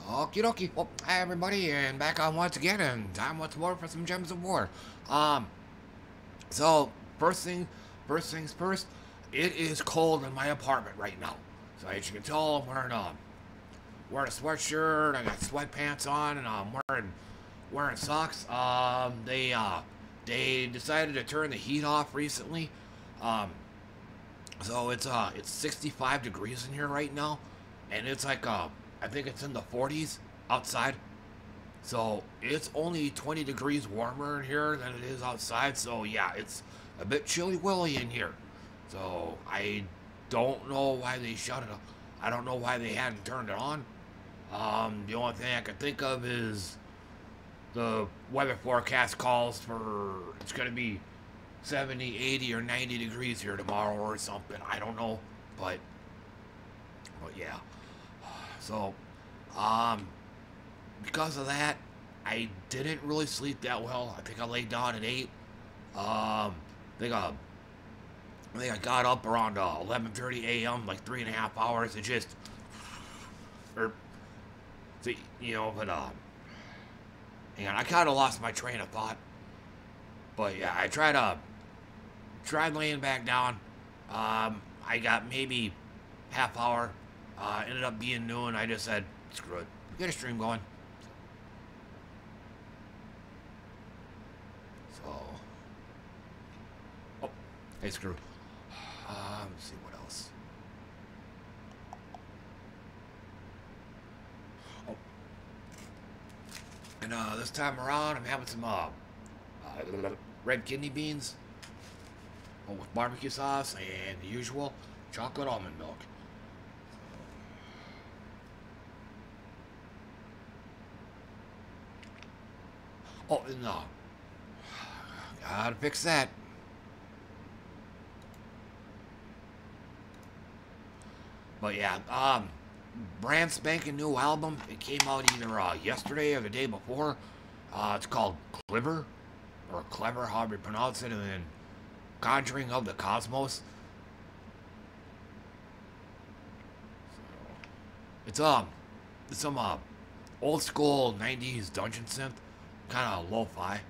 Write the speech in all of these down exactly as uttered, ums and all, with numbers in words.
Okie dokie. Well, hi everybody, and back on once again, and time once more for some Gems of War. Um, so first thing, first things first, it is cold in my apartment right now. So as you can tell, I'm wearing a wearing a sweatshirt. I got sweatpants on, and I'm wearing wearing socks. Um, they uh they decided to turn the heat off recently. Um, so it's uh it's sixty-five degrees in here right now, and it's like uh I think it's in the forties outside. So it's only twenty degrees warmer in here than it is outside. So yeah, it's a bit chilly willy in here. So I don't know why they shut it off. I don't know why they hadn't turned it on. Um, the only thing I can think of is the weather forecast calls for it's going to be seventy, eighty, or ninety degrees here tomorrow or something. I don't know, but but yeah. So, um, because of that, I didn't really sleep that well. I think I laid down at eight. Um, I think I, I think I got up around uh, eleven thirty a m like three and a half hours. It just, or, see, you know, but um, hang on, I kind of lost my train of thought. But yeah, I tried uh, tried laying back down. Um, I got maybe half hour. Uh, ended up being noon. I just said, screw it. Get a stream going. So. Oh, hey, screw. Uh, let's see what else. Oh. And uh, this time around, I'm having some uh, uh, red kidney beans oh, with barbecue sauce and the usual chocolate almond milk. Oh, no. Gotta fix that. But yeah, um, brand spanking new album. It came out either uh, yesterday or the day before. Uh, it's called Cliver, or Clever, however you pronounce it, and then Conjuring of the Cosmos. It's um, it's some uh, old school nineties dungeon synth. Kind of lo-fi.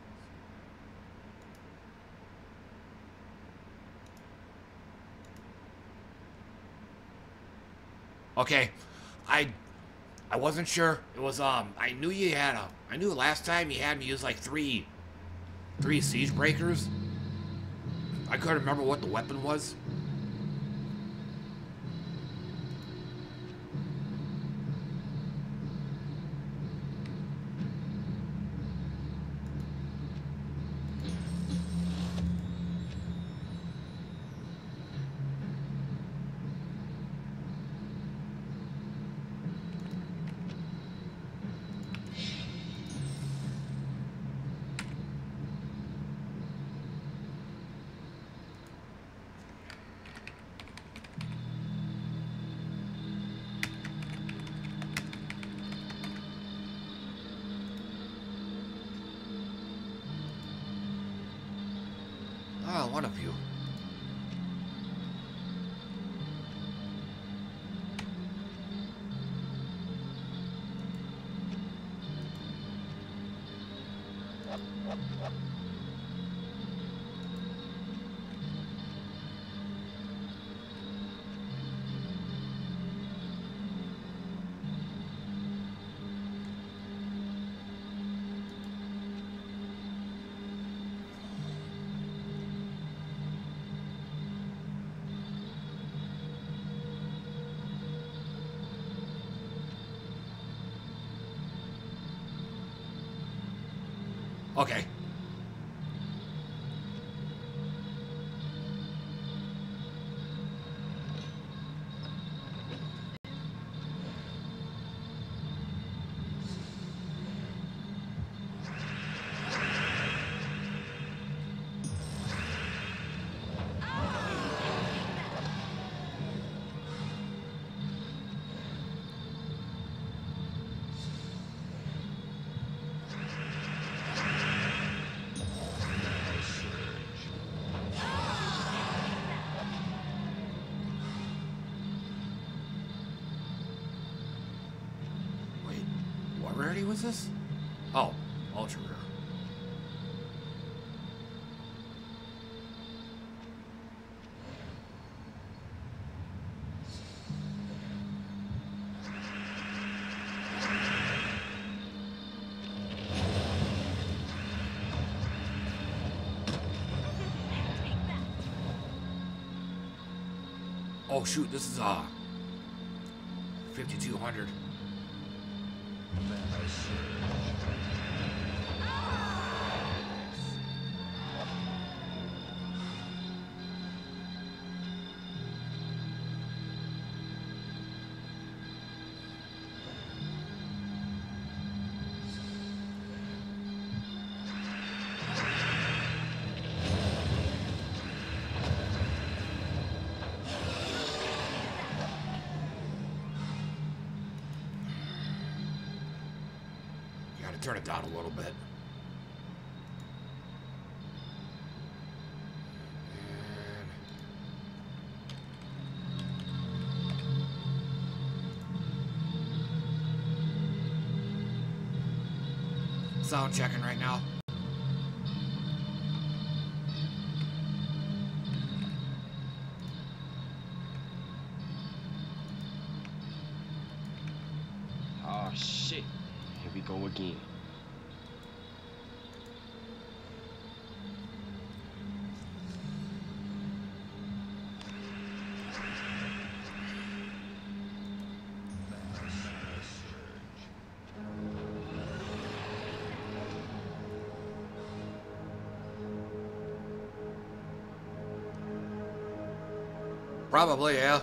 Okay, I I wasn't sure. It was um I knew you had a I knew last time you had me use like three three siege breakers. I couldn't remember what the weapon was. Oh, one of you. Okay. rarity was this? Oh, ultra rare. Oh shoot, this is uh fifty-two hundred. Turn it down a little bit. And sound checking right now. Oh shit. Here we go again. Probably, yeah.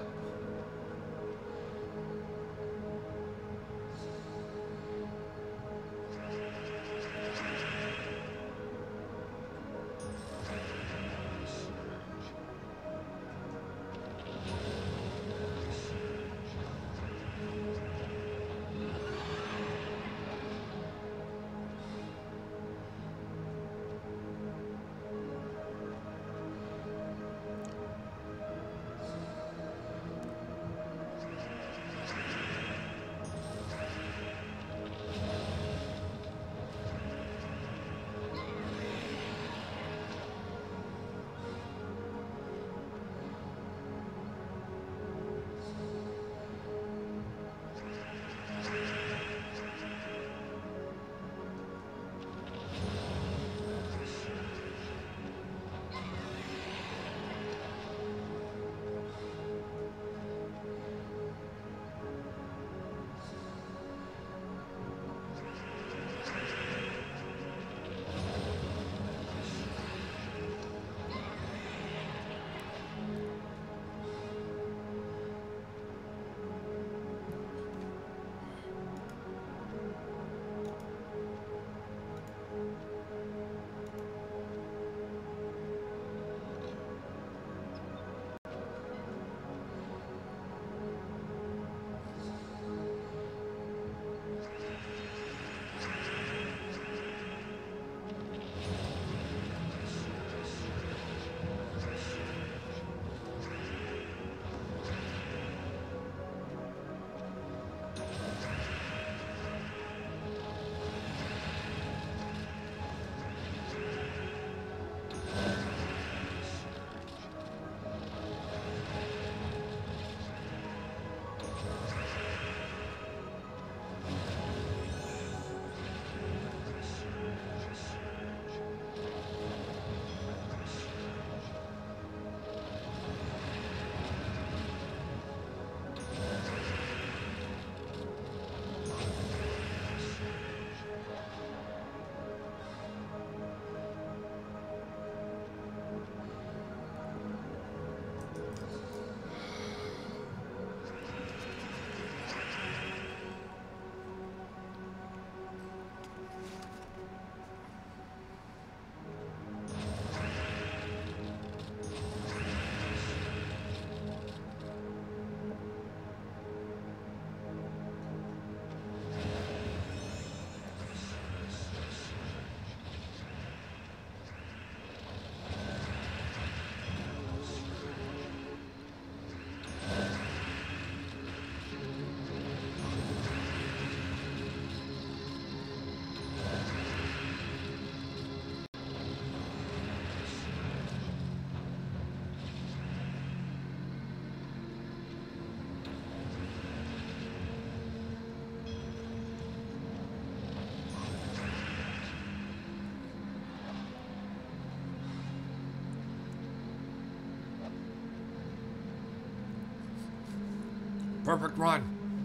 Perfect run.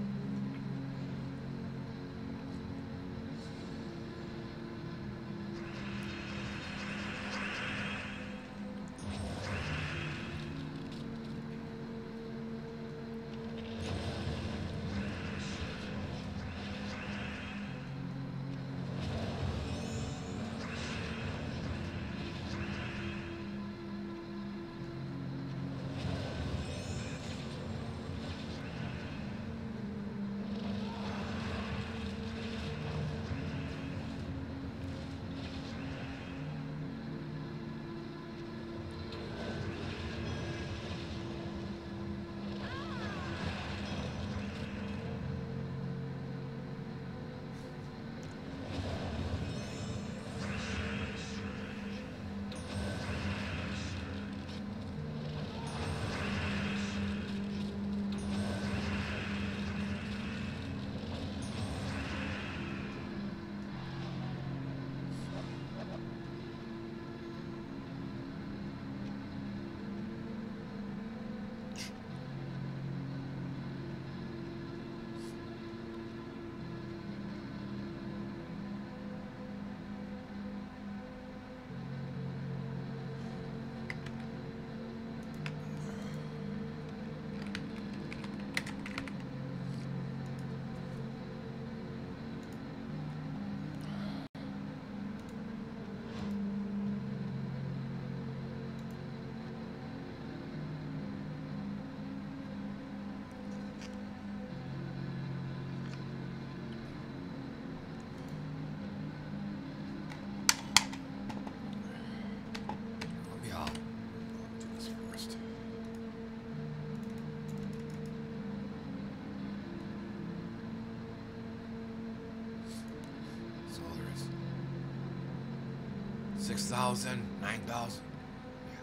Six thousand, nine thousand. Yeah.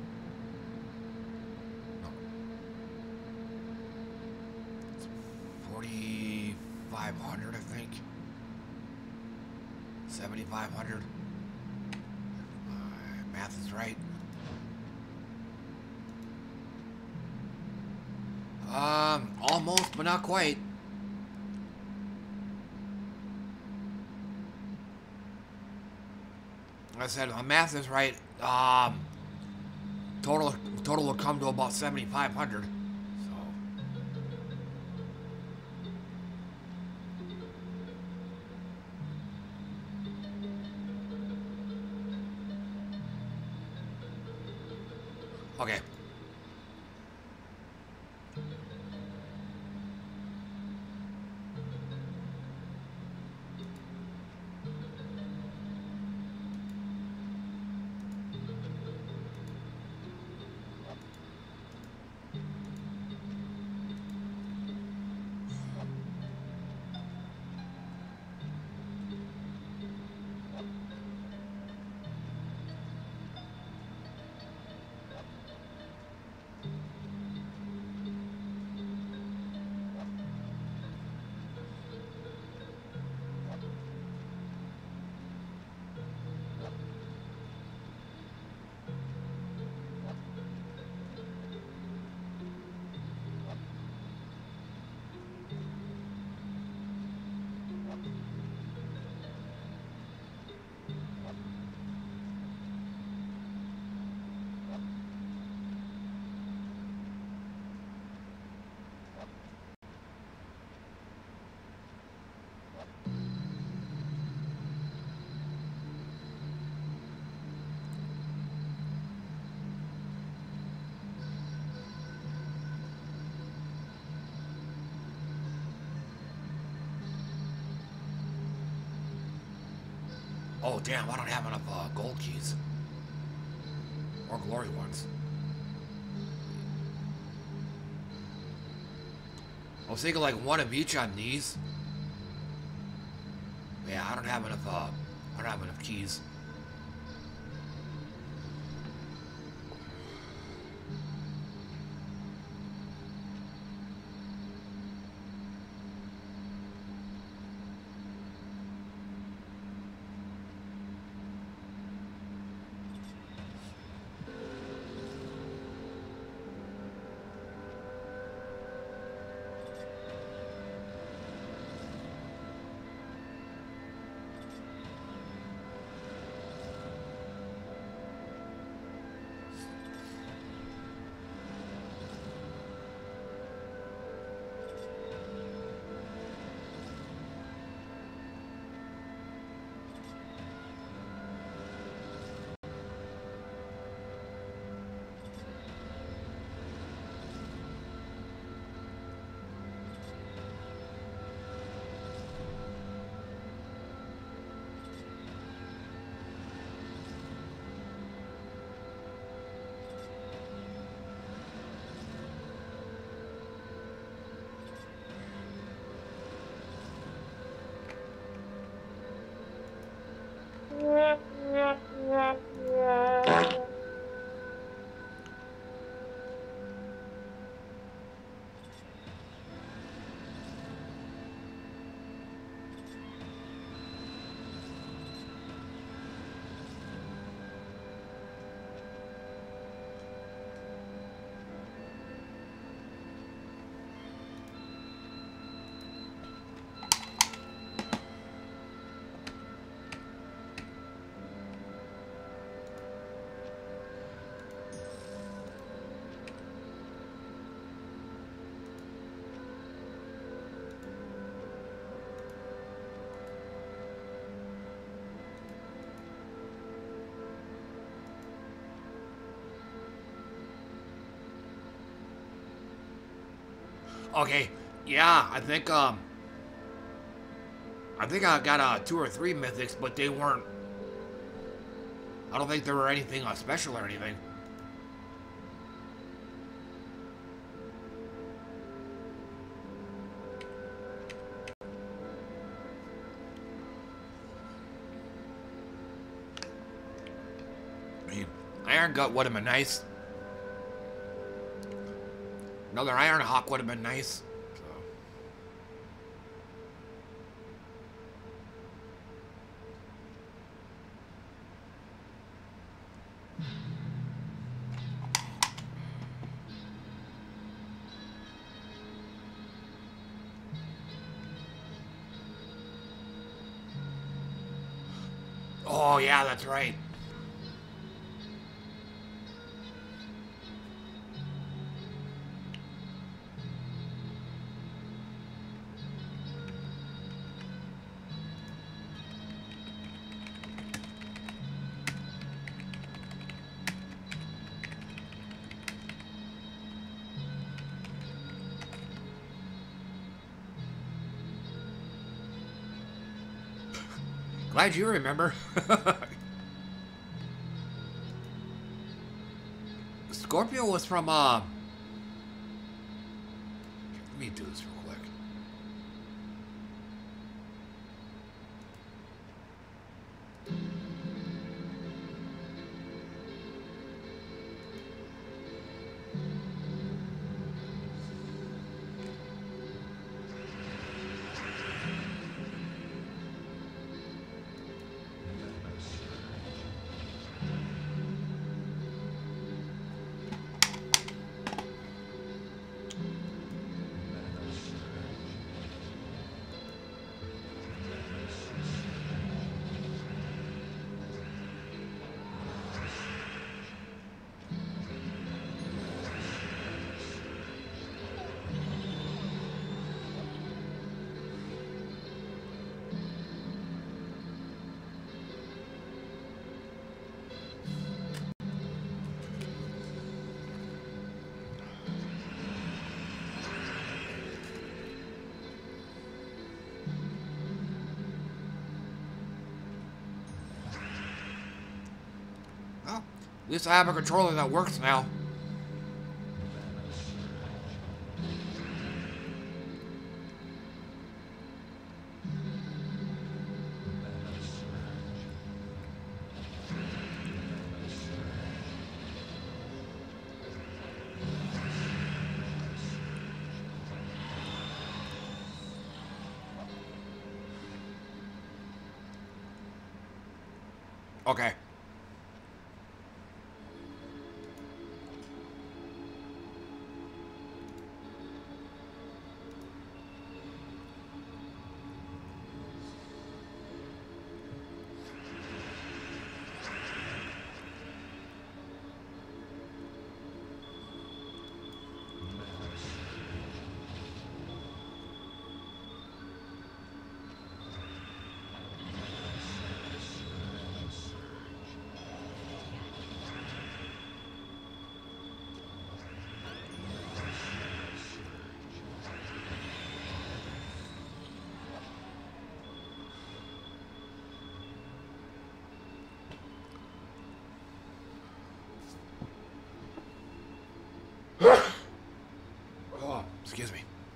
No. Forty-five hundred, I think. Seventy-five hundred. Uh, math is right. Um, almost, but not quite. Like I said, my math is right. Um, total total will come to about seventy-five hundred. So. Okay. Oh, damn, I don't have enough uh, gold keys. Or glory ones. I was thinking like one of each on these. Yeah, I don't have enough, uh, I don't have enough keys. Okay, yeah, I think, um, I think I got, uh, two or three mythics, but they weren't, I don't think there were anything uh, special or anything. I mean, Iron Gut would have been nice. Another Iron Hawk would have been nice. So. Oh, yeah, that's right. Glad you remember. Scorpio was from, uh... Let me do this real quick. At least I have a controller that works now. Okay. Oh, excuse me.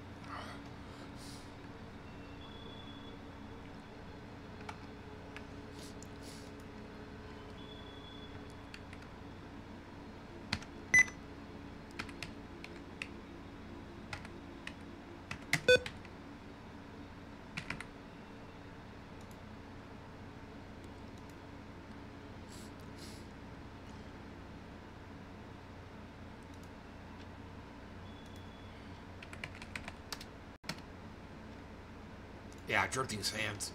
Yeah, drifting sands.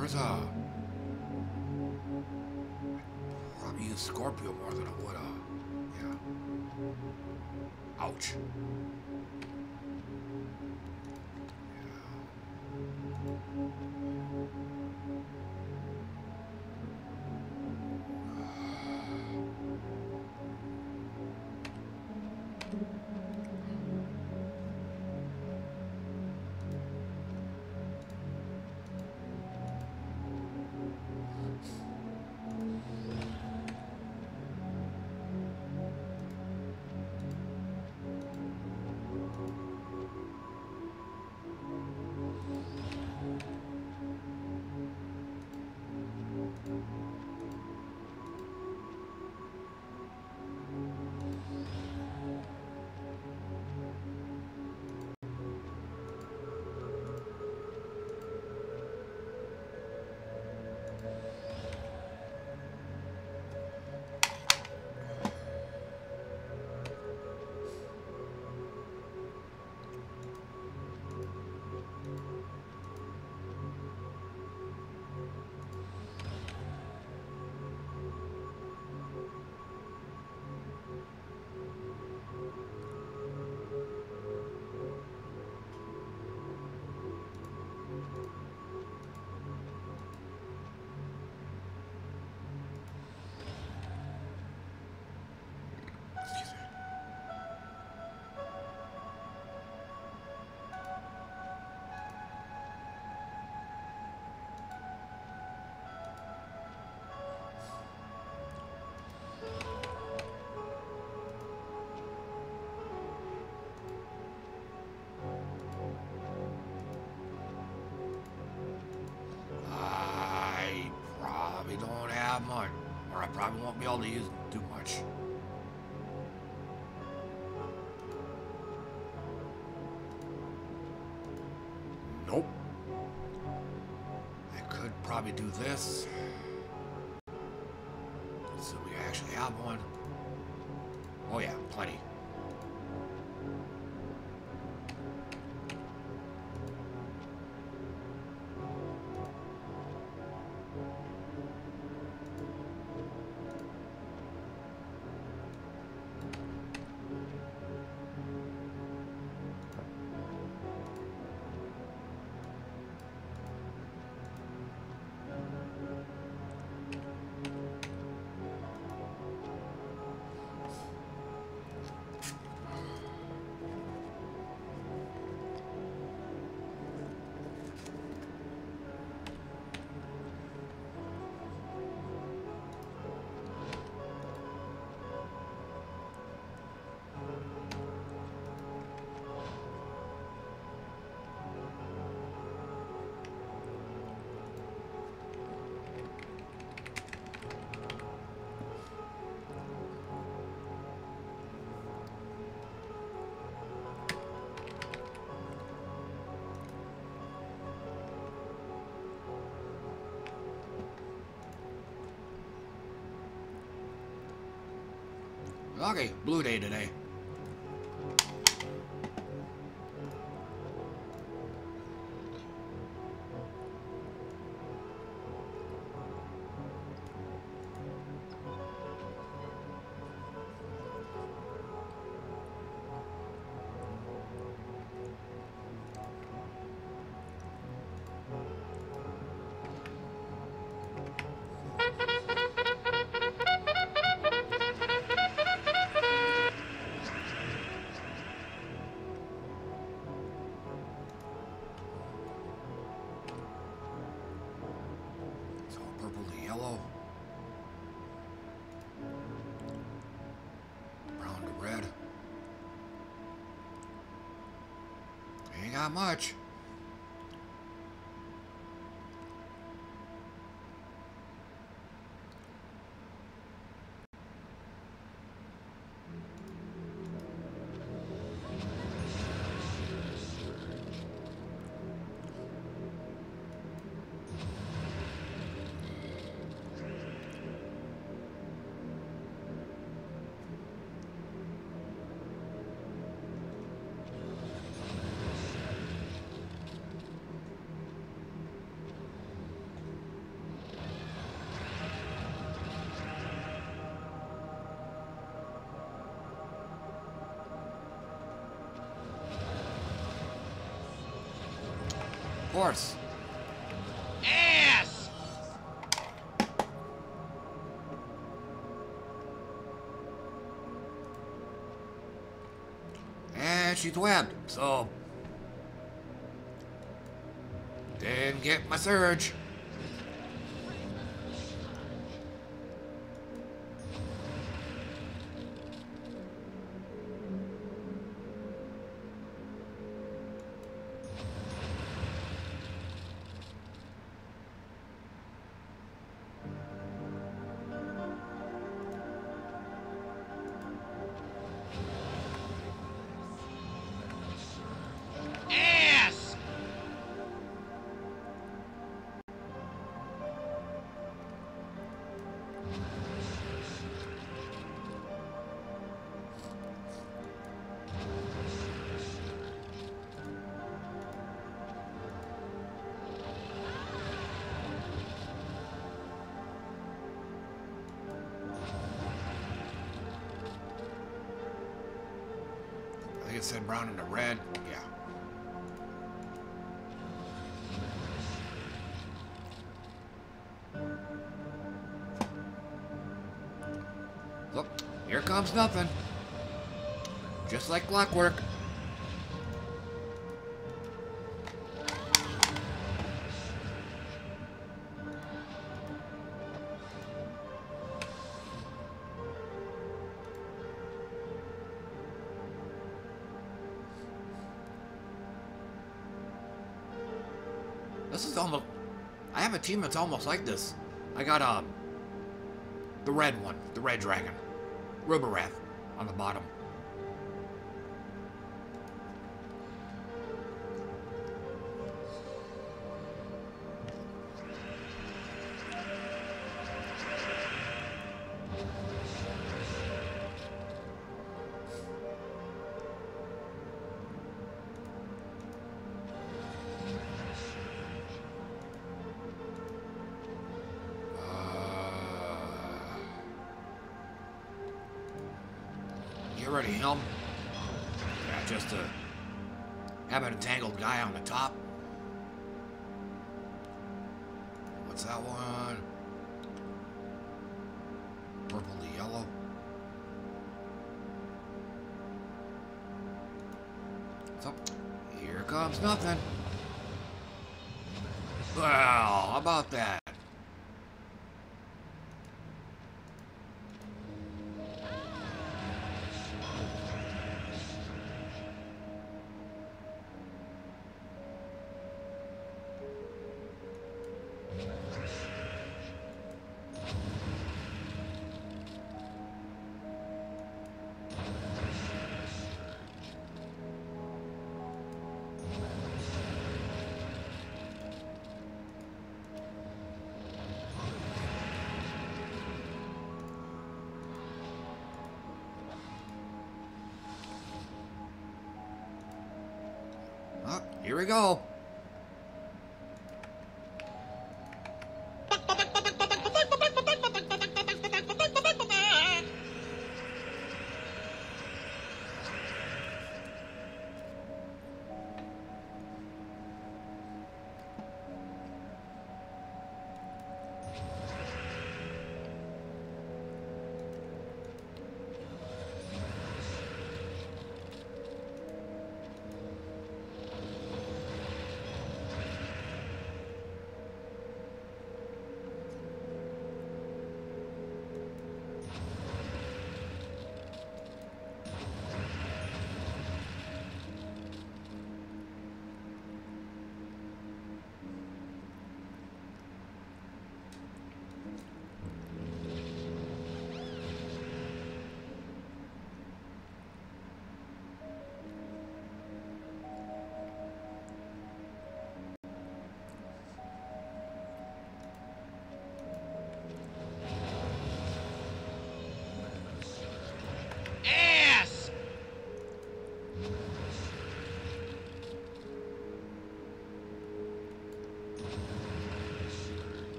Where's uh? Probably use Scorpio more than I would uh. Yeah. Ouch. Much, or I probably won't be able to use it too much. Nope. I could probably do this. So we actually have one. Oh yeah, plenty. Okay, blue day today. Not much. course. Ass! And she's webbed, so didn't get my surge. Ass! I think it said brown into red. Yeah. Look, here comes nothing. Just like clockwork. This is almost... I have a team that's almost like this. I got, um... the red one. The red dragon. Rubarath on the bottom. Ready, Helm? Yeah, just to have an entangled guy on the top. What's that one? Purple to yellow. So, here comes nothing. Well, how about that? Oh, here we go.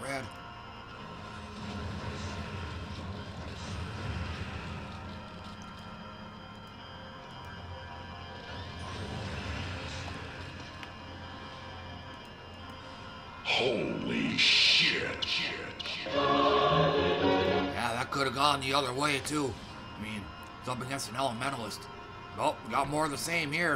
red. Holy shit. Yeah, that could have gone the other way, too. I mean, it's up against an elementalist. Nope, got more of the same here.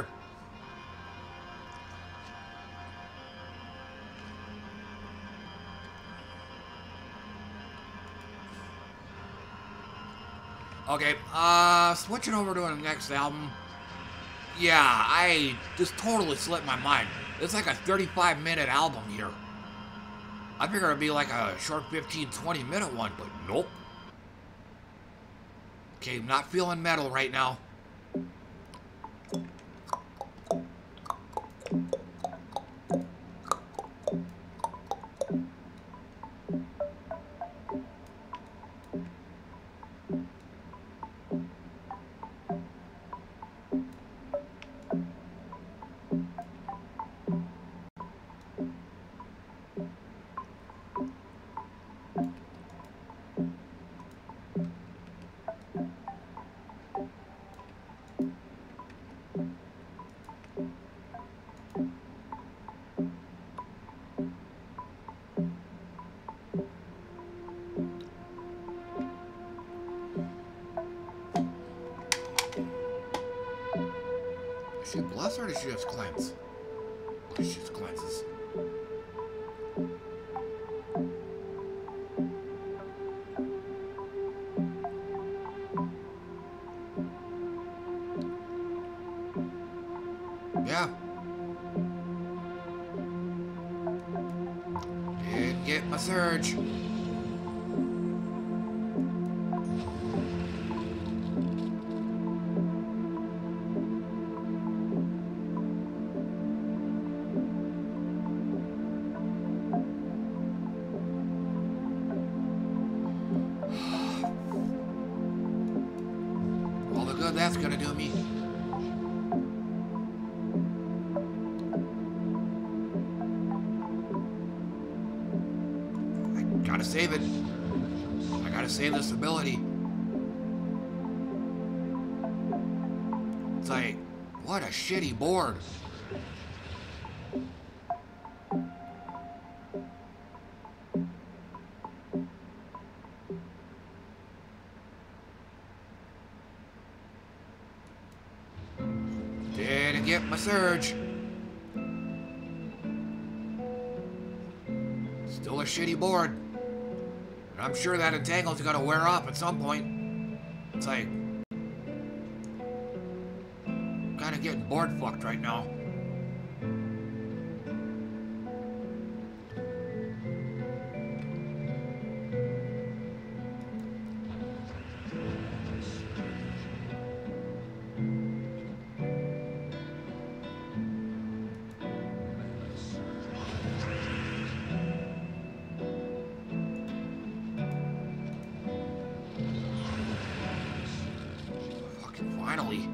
Okay, uh, switching over to the next album. Yeah, I just totally slipped my mind. It's like a thirty-five minute album here. I figured it'd be like a short fifteen, twenty minute one, but nope. Okay, not feeling metal right now. Is she blessed or does she just cleanse? Oh, she just cleanses. Yeah. Didn't get my surge. All the good that's gonna do me. Gotta save it. I gotta save this ability. It's like, what a shitty board. Didn't get my surge. Still a shitty board. I'm sure that entangle's gonna wear off at some point. It's like, kind of getting board fucked right now. Finally.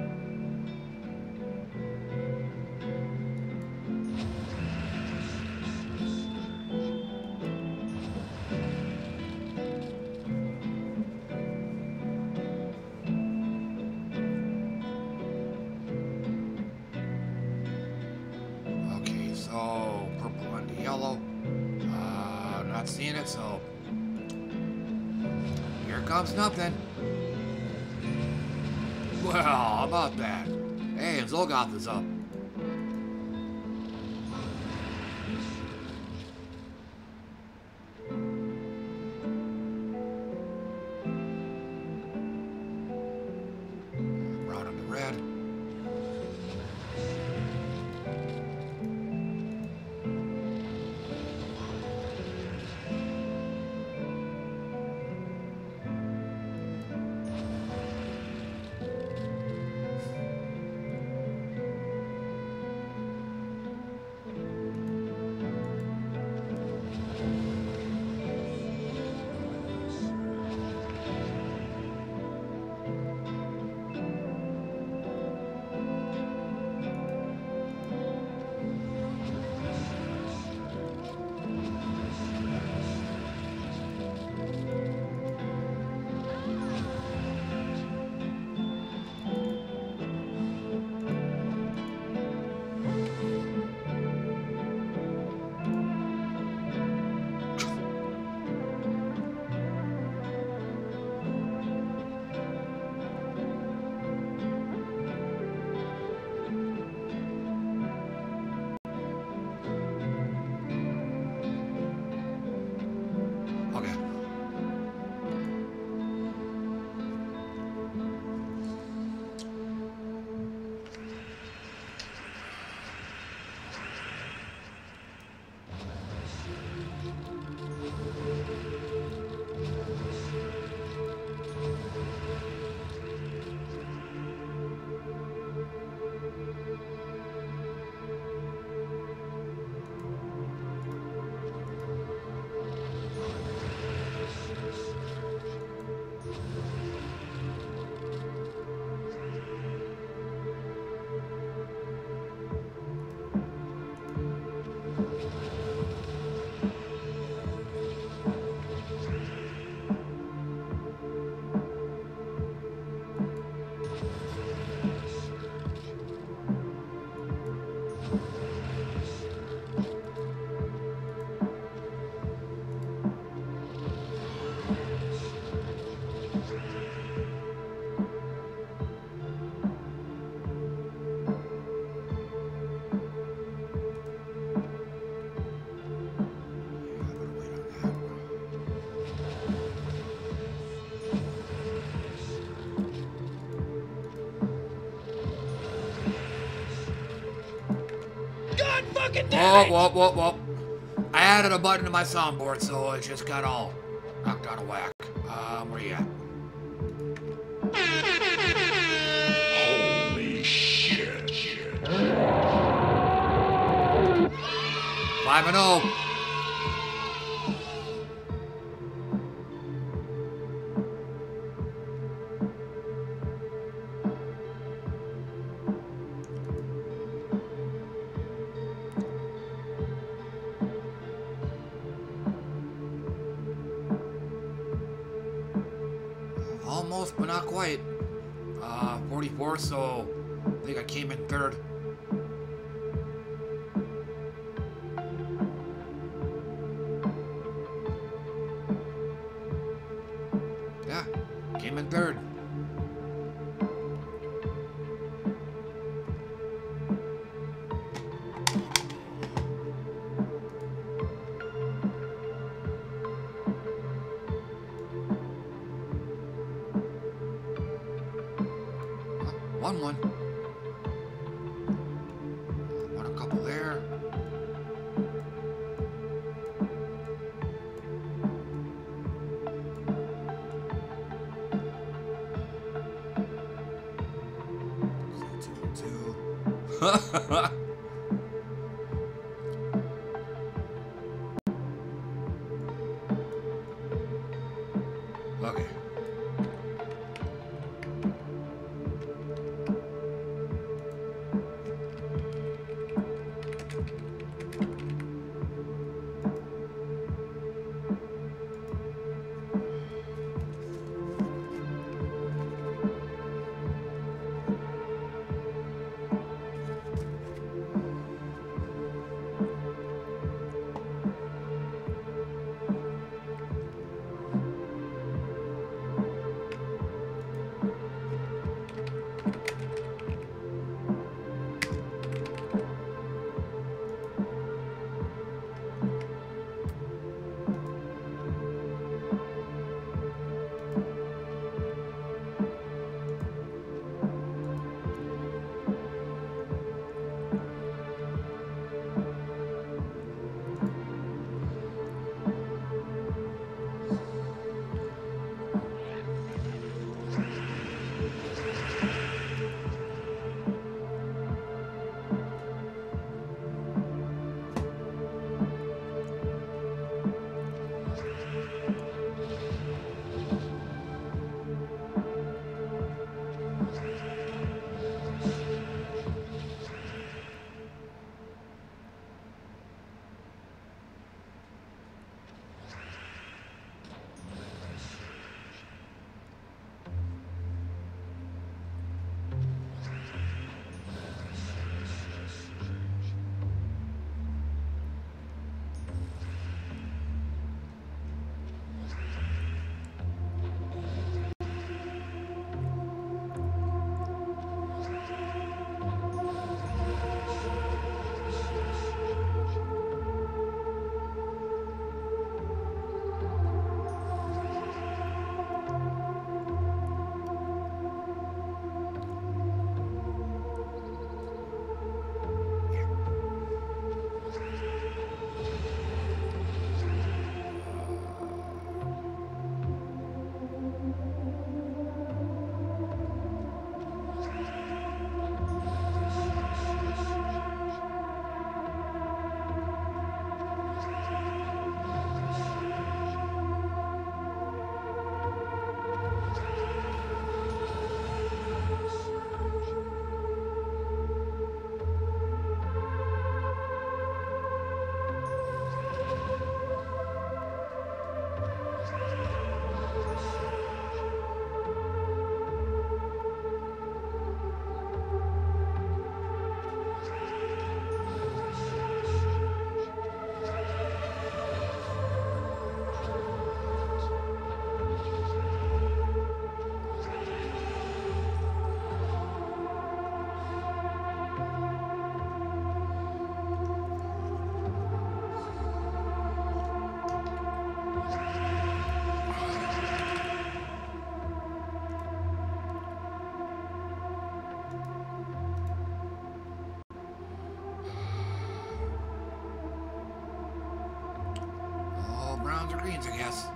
Okay, so purple and yellow. Uh, not seeing it, so here comes nothing. Well, how about that? Hey, Zolgoth is up. Brown and the red. God fucking Whoa, damn it! whoa, whoa, whoa. I added a button to my soundboard, so it just got all knocked out of whack. Um, where you at? Holy shit. Five and oh. Almost, but not quite. Uh, forty-four, so I think I came in third. Yeah, came in third. One one. Won a couple there. Two two. Okay. the greens, I guess.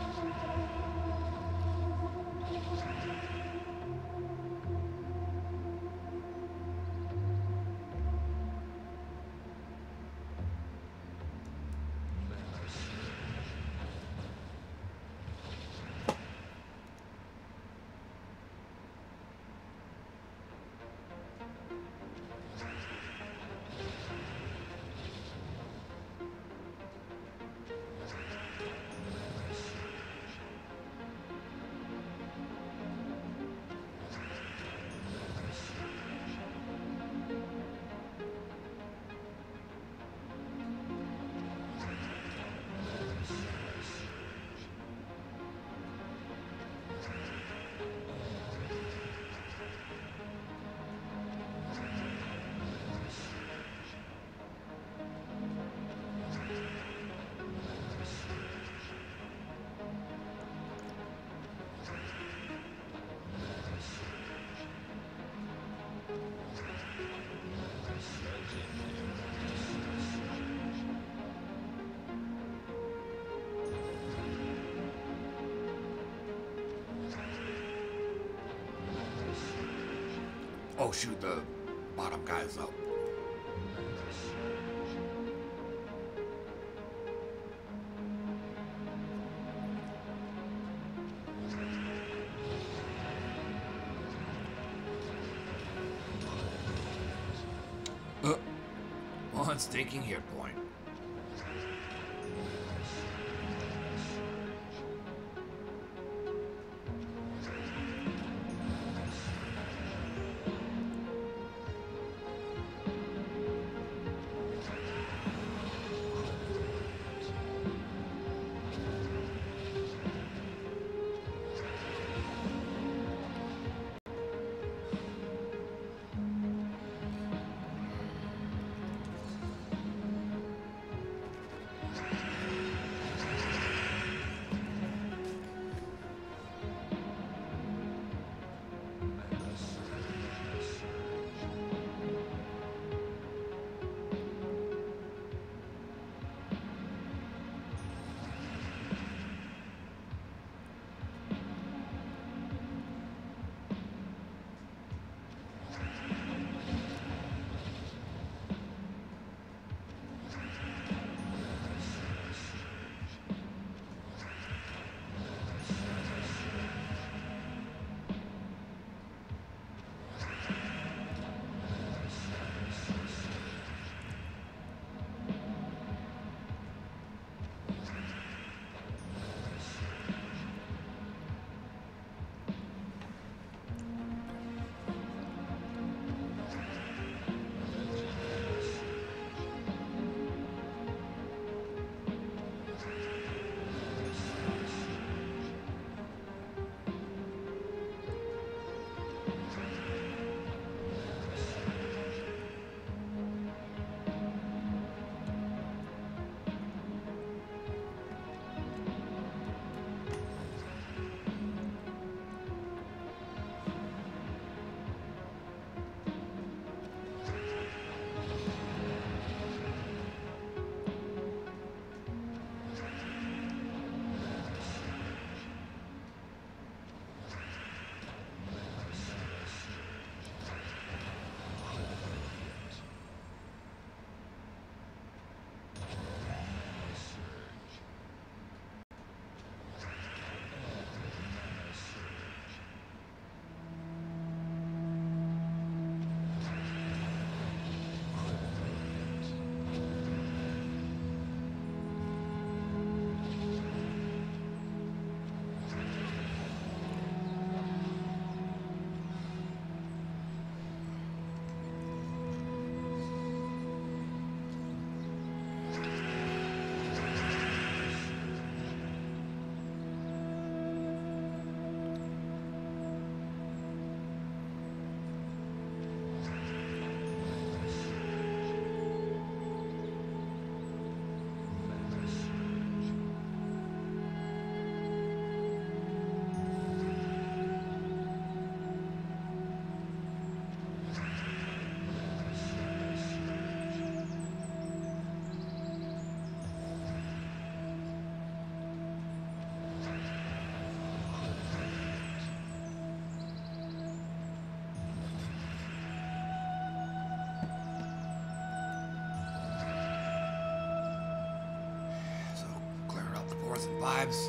Oh shoot, the bottom guy's up. Uh, one stinking hit point. vibes.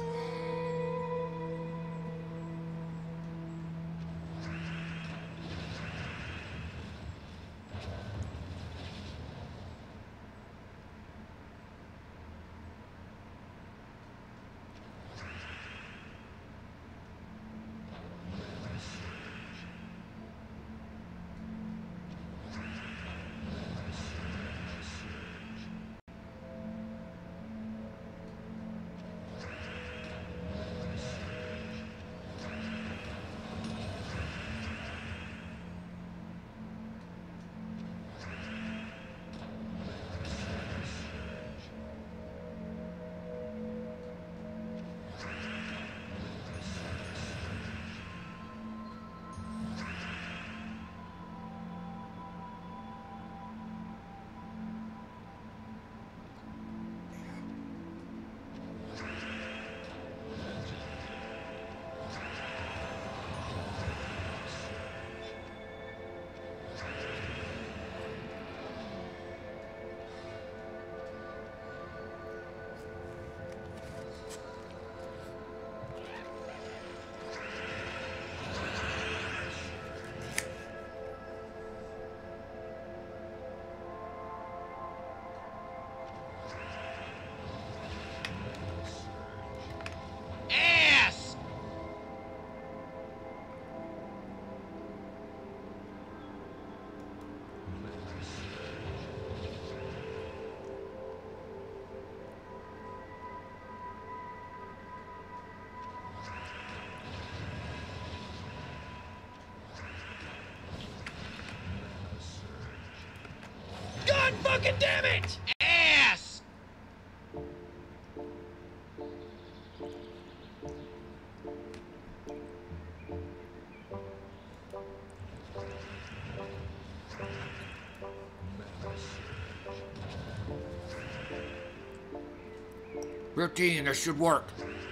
God fucking damn it! Ass! Fifteen, this should work.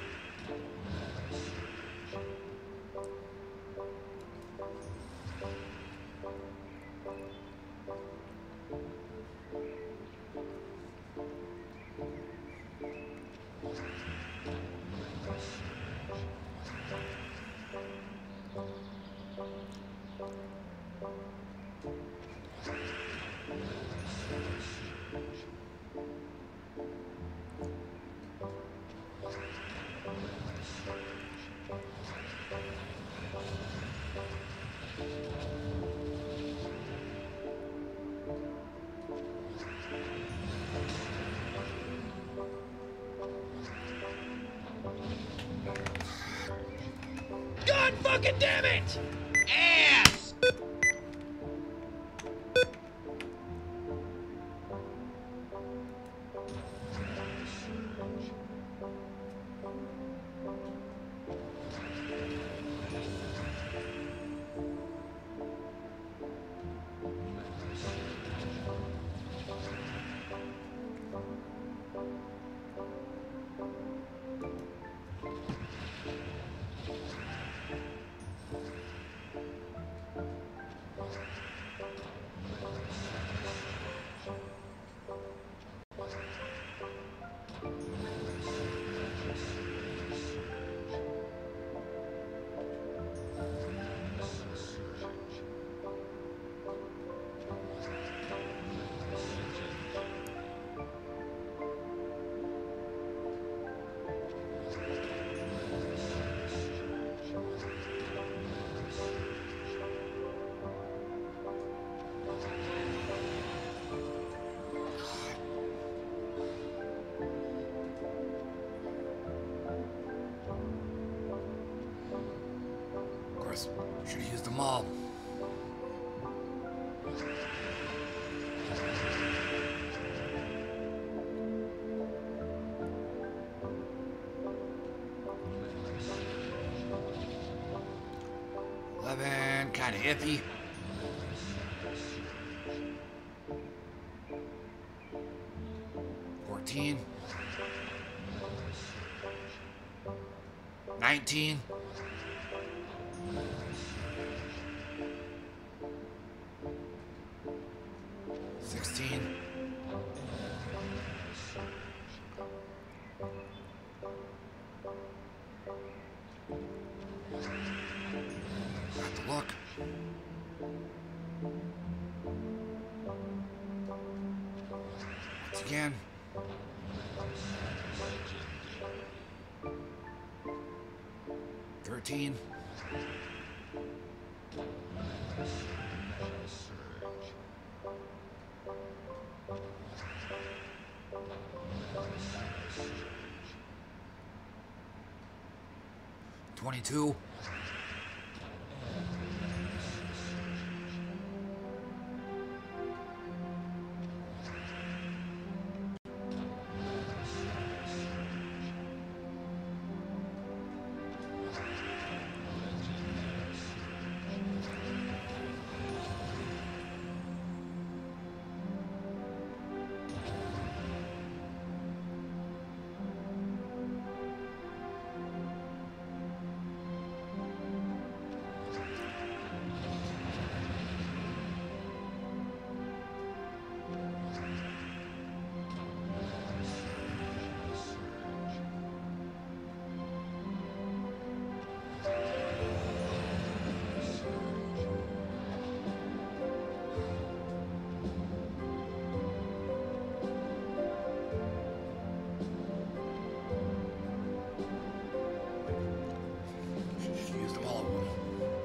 God fucking damn it! Ass! Should have used them all. Eleven, kind of iffy. Fourteen. Nineteen. Once again. Thirteen. Twenty-two. Used them all of them.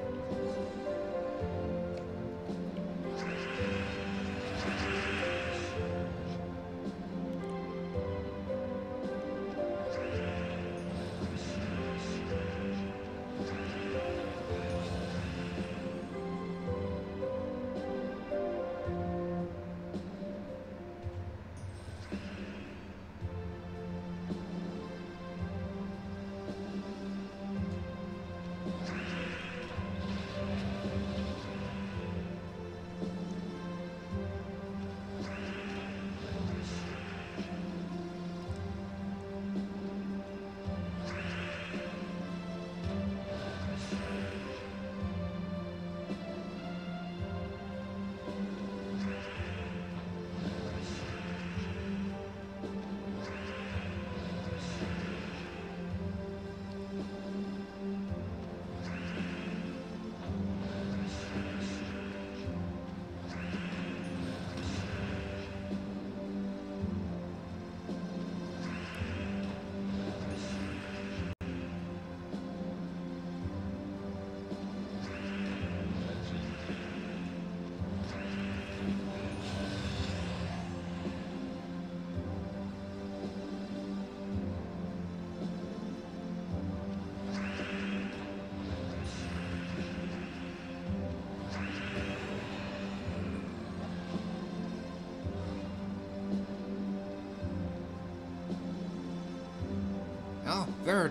Oh, third.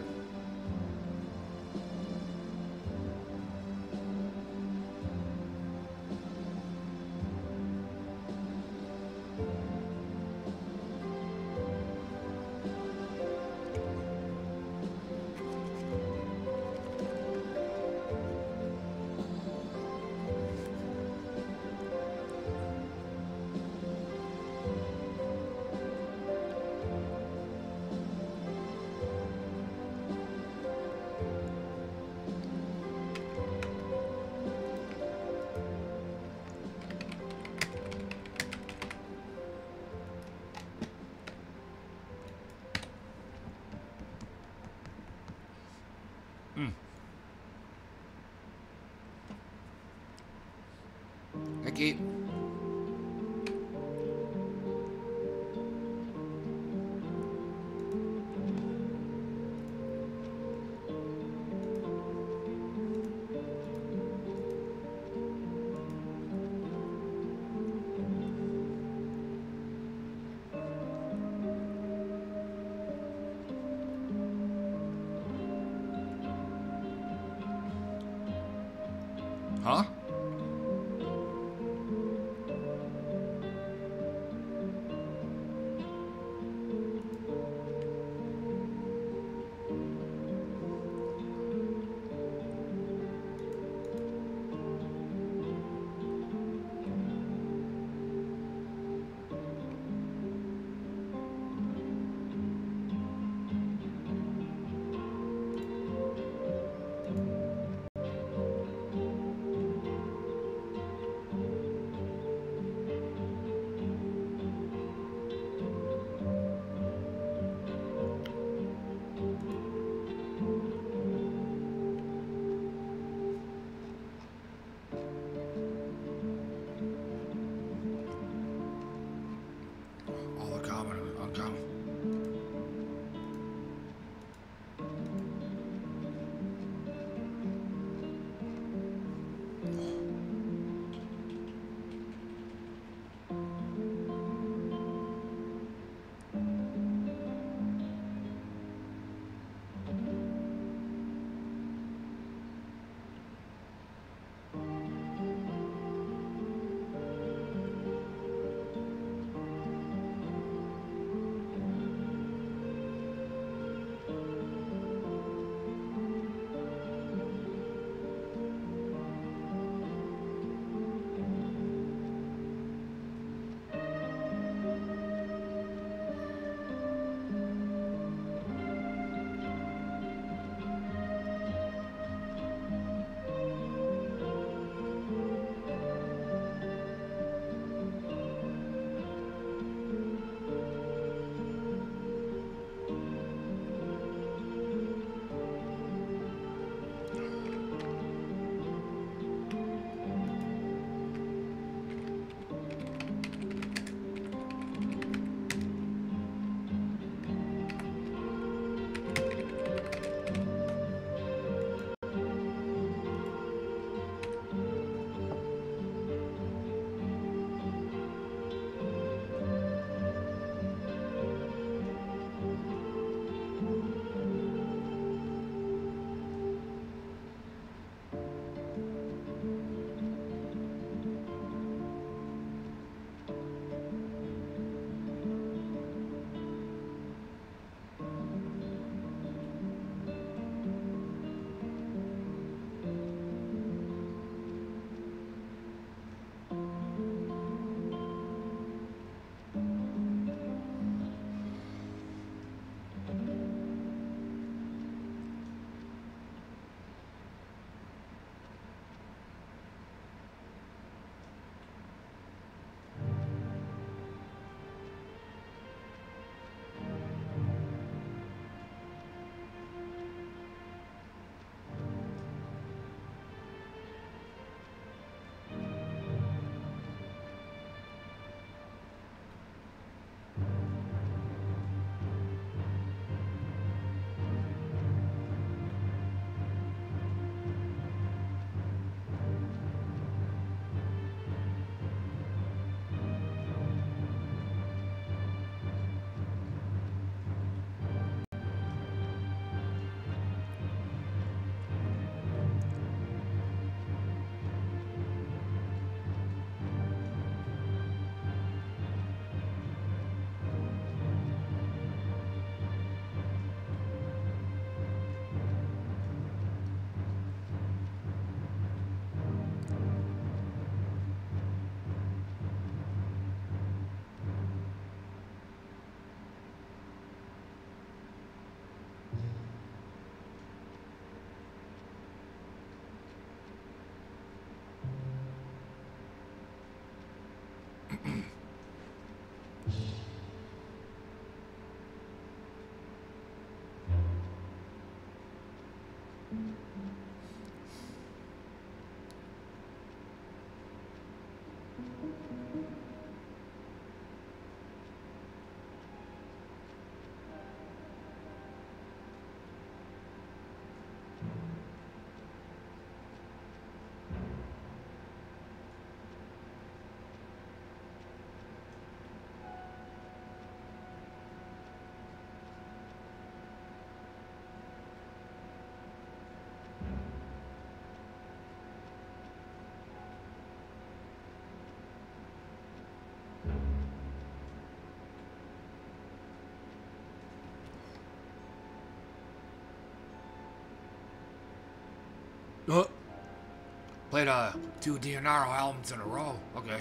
Uh, played uh, two Dionaro albums in a row. Okay.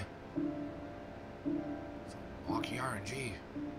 So, Wonky R N G.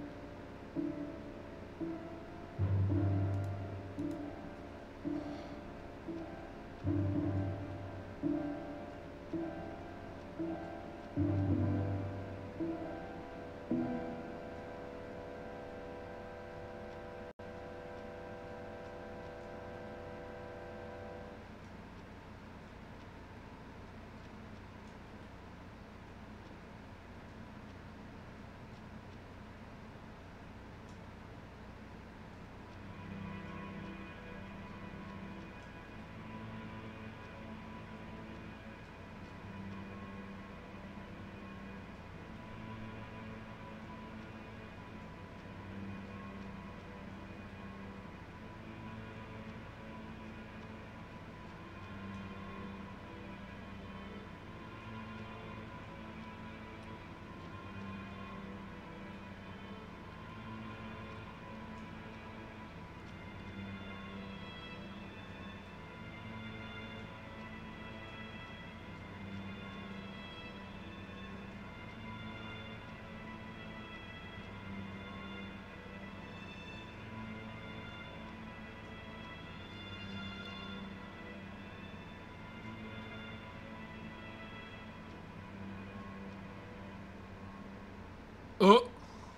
Oh.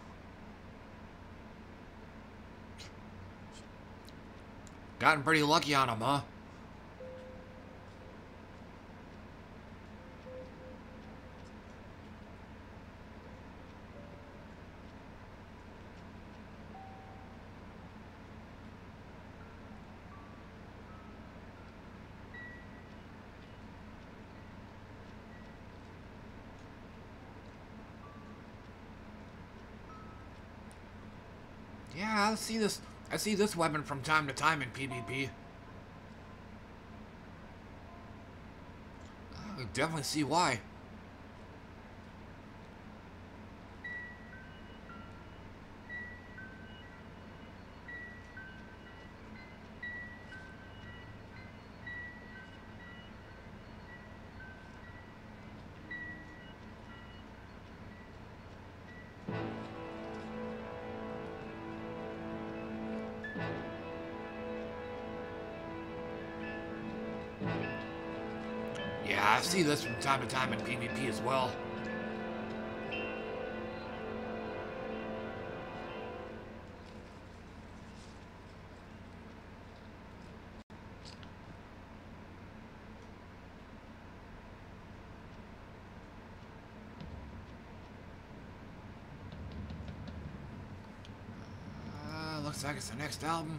Gotten pretty lucky on him, huh? Yeah, I see this. I see this weapon from time to time in PvP. I definitely see why. Yeah, I see this from time to time in PvP as well. Uh, looks like it's the next album.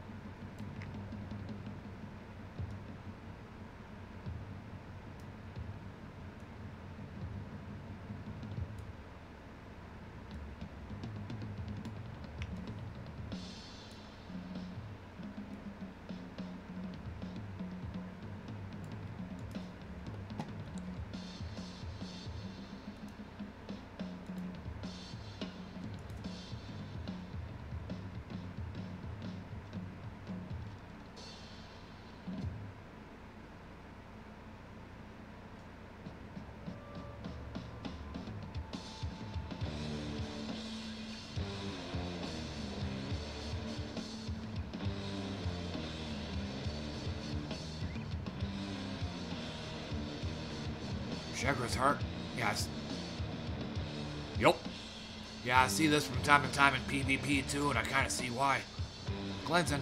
Chagrin's Heart. Yes. Yup. Yeah, I see this from time to time in PvP too, and I kind of see why. Cleansing.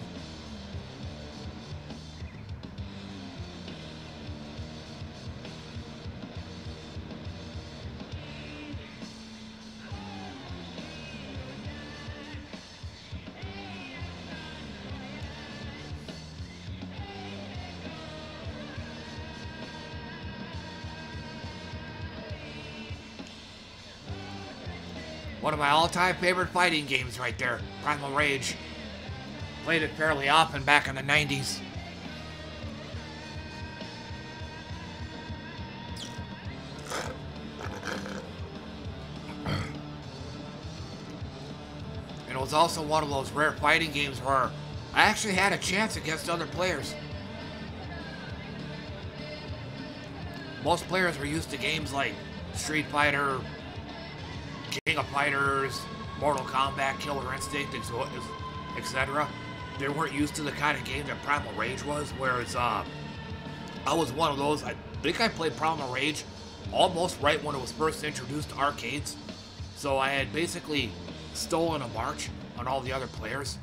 One of my all-time favorite fighting games right there, Primal Rage. Played it fairly often back in the nineties. And it was also one of those rare fighting games where I actually had a chance against other players. most players were used to games like Street Fighter, King of Fighters, Mortal Kombat, Killer Instinct, et cetera. They weren't used to the kind of game that Primal Rage was, whereas uh, I was one of those. I think I played Primal Rage almost right when it was first introduced to arcades. So I had basically stolen a march on all the other players.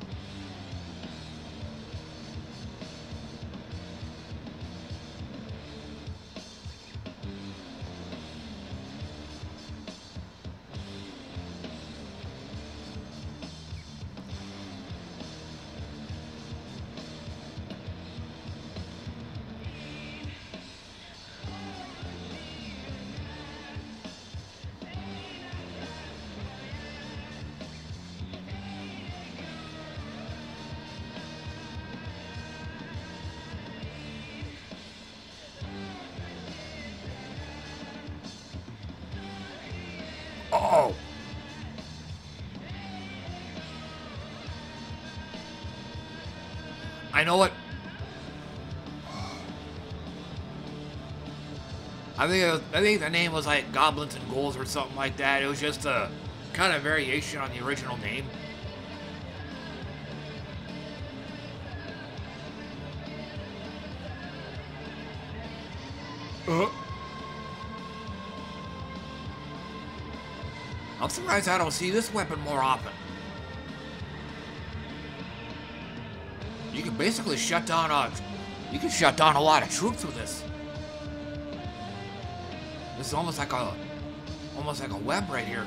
Oh! I know what. I think it was, I think the name was like Goblins and Ghouls or something like that. It was just a kind of variation on the original name. Uh. I'm surprised I don't see this weapon more often. You can basically shut down a, you can shut down a lot of troops with this. This is almost like a, almost like a web right here.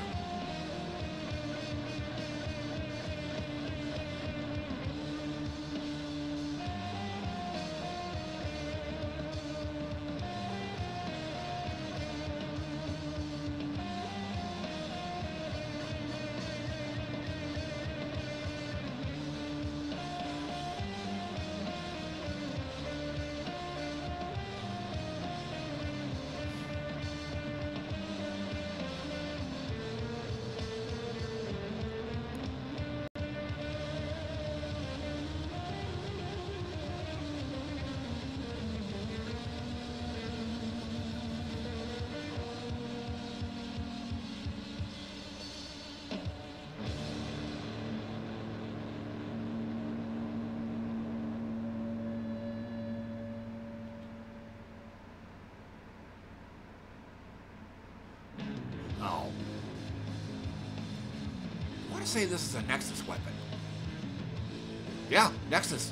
Say this is a Nexus weapon. Yeah, Nexus.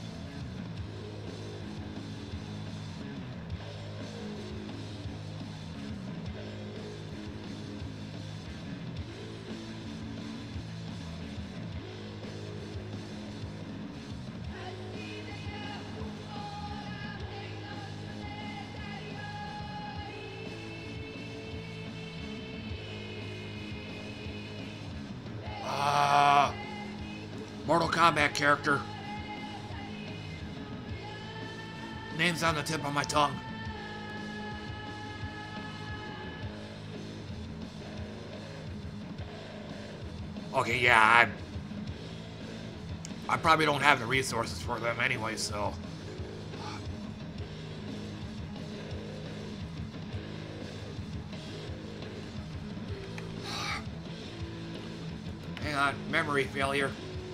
Mortal Kombat character. Name's on the tip of my tongue. Okay, yeah, I, I probably don't have the resources for them anyway, so. Hang on, memory failure.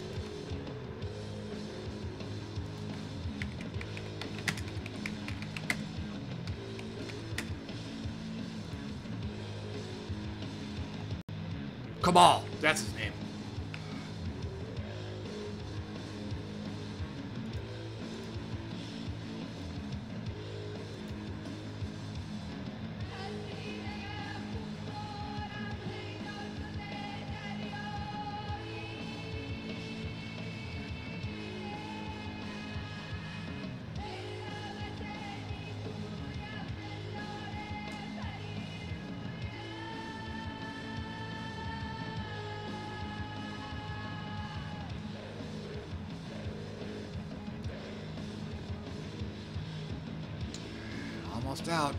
Kabal, that's his name. Almost out.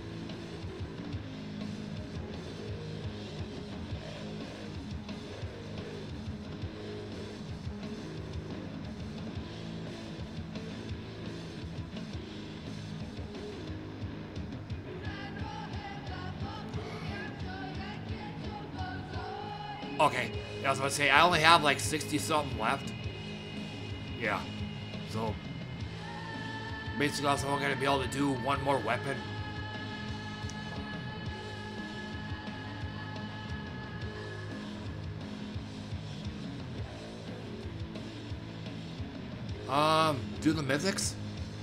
Okay, I was about to say, I only have like sixty something left. Yeah, so basically I was only going to be able to do one more weapon. Um, do the mythics?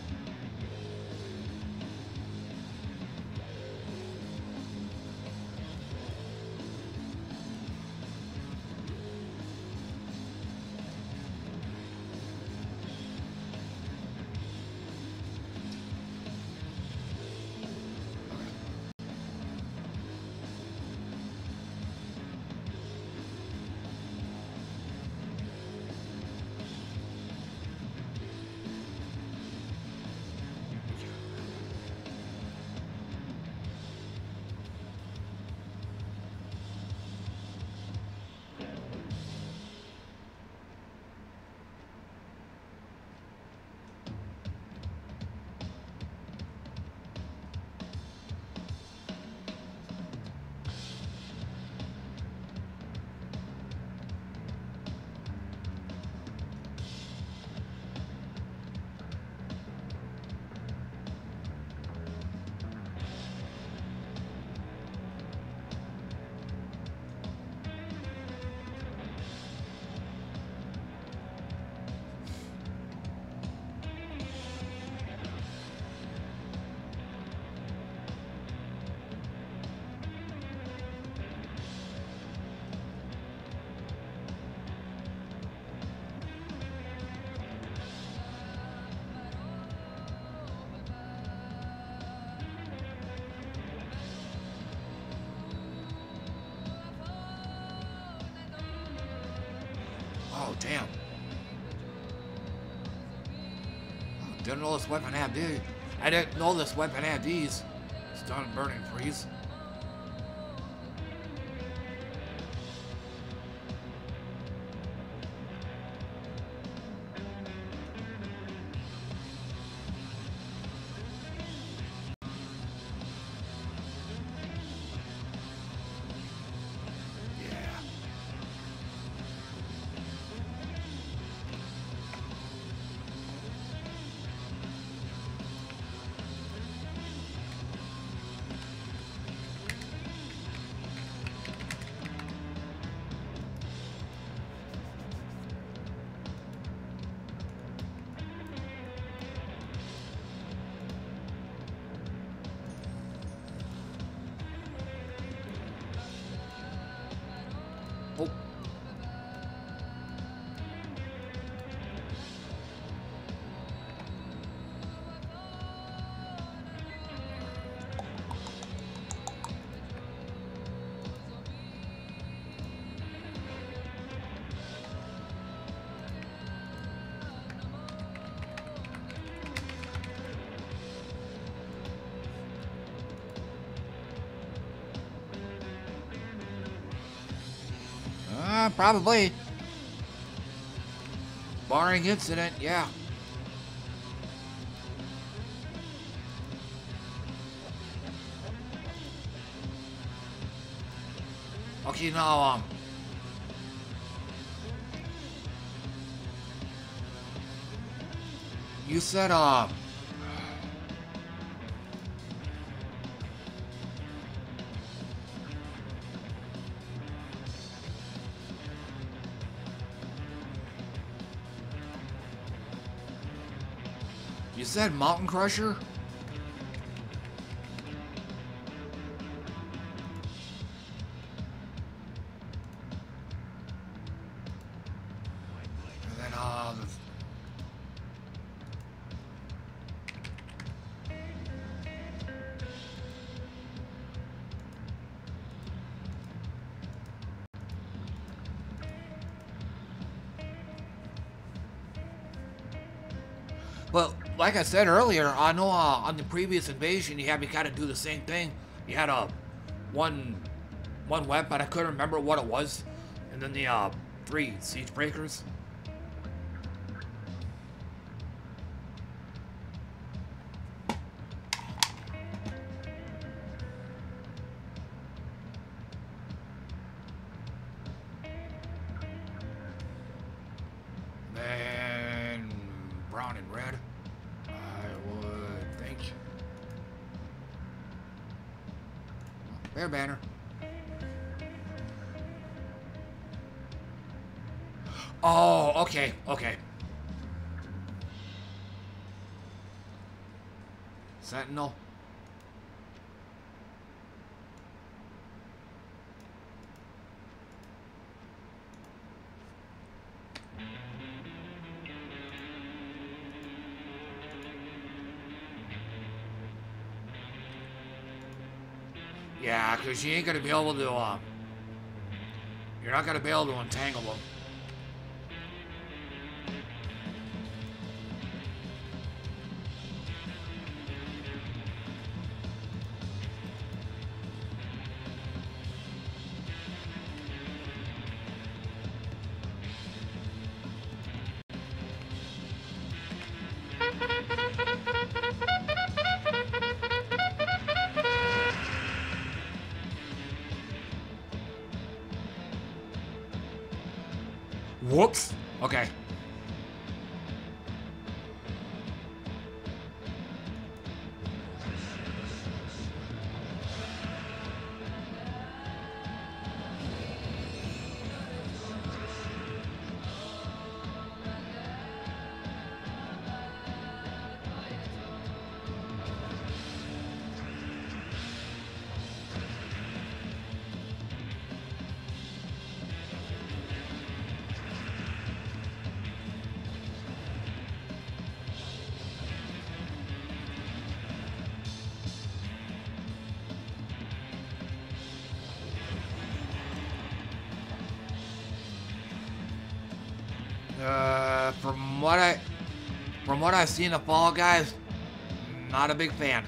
Oh, damn. Oh, didn't know this weapon had these. I didn't know this weapon had these. Stun, burning, freeze. Uh, probably. Barring incident, yeah. Okay, now, um... you said, um... you said Mountain Crusher? And then, uh... the Well, like I said earlier, I know uh, on the previous invasion, you had me kind of do the same thing. You had a one one weapon, I couldn't remember what it was, and then the uh, three siege breakers. then brown and red, I would think. Bear banner. Oh, okay, okay. Sentinel. Yeah, because you ain't going to be able to, uh, you're not going to be able to entangle them. Whoops. Okay. Uh, from what I, from what I've seen of Fall Guys, not a big fan.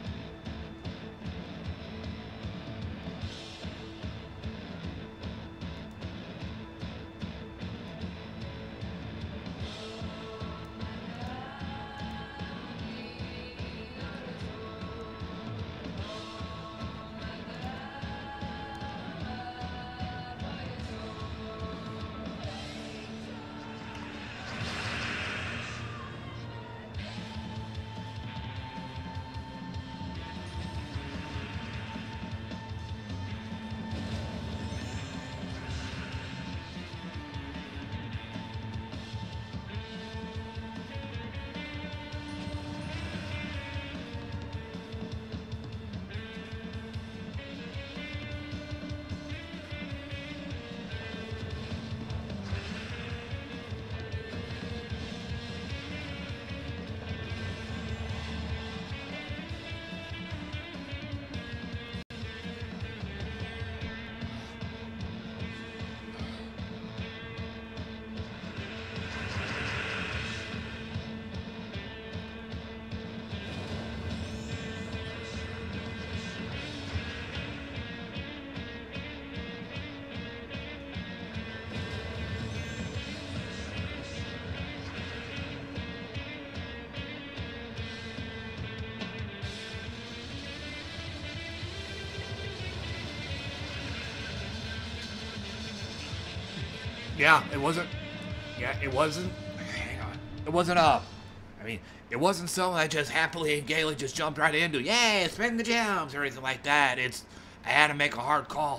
Yeah, it wasn't. Yeah, it wasn't. Hang on. It wasn't a. I mean, it wasn't something I just happily and gaily just jumped right into. Yay, spin the gems or anything like that. It's. I had to make a hard call.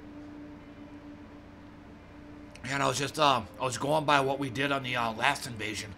And I was just um. I was going by what we did on the uh, last invasion.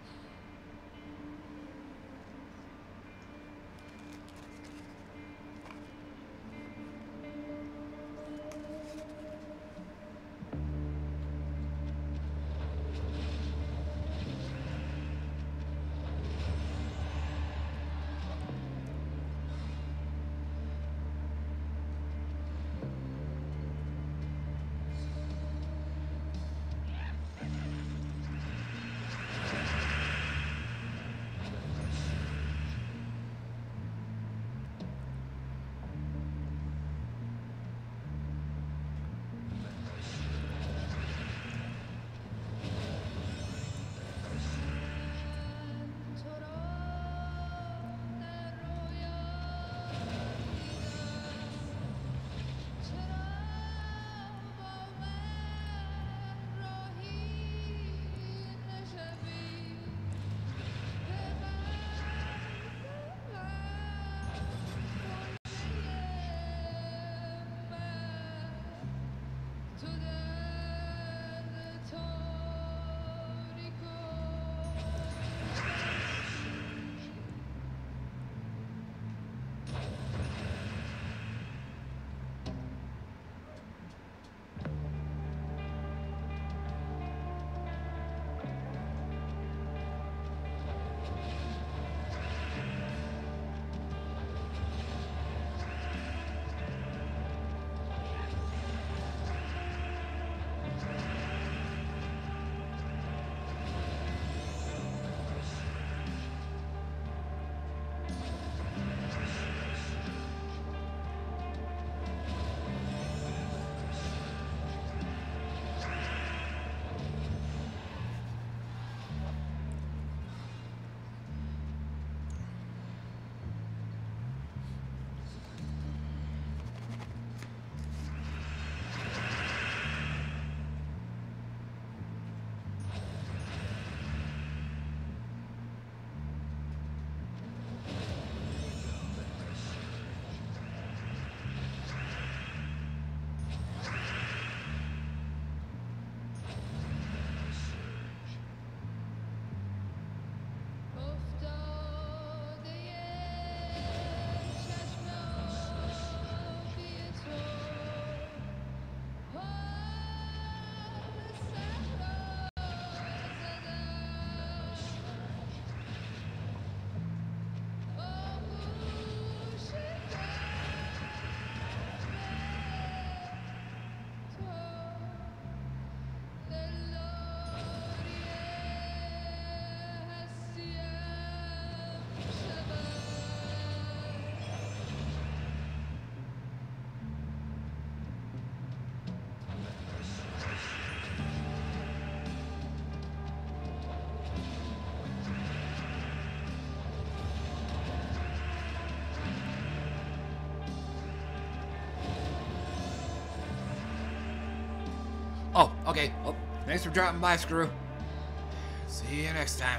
Oh, okay. Well, thanks for dropping by, Screw. See you next time.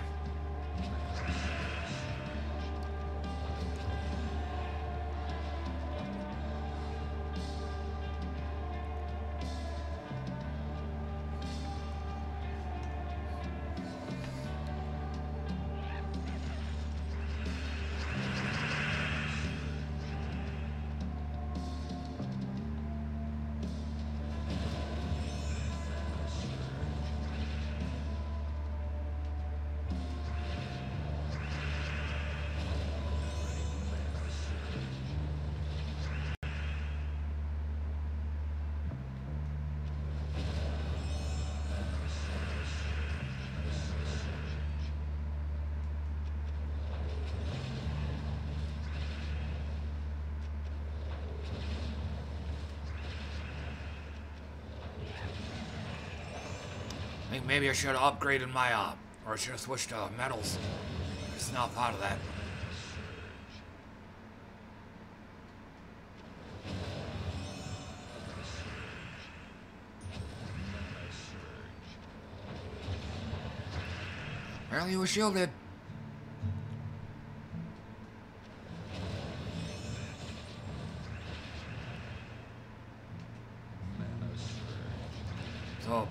I think maybe I should have upgraded my, uh, or I should have switched to uh, metals. Just not thought of that. Apparently he was shielded. So...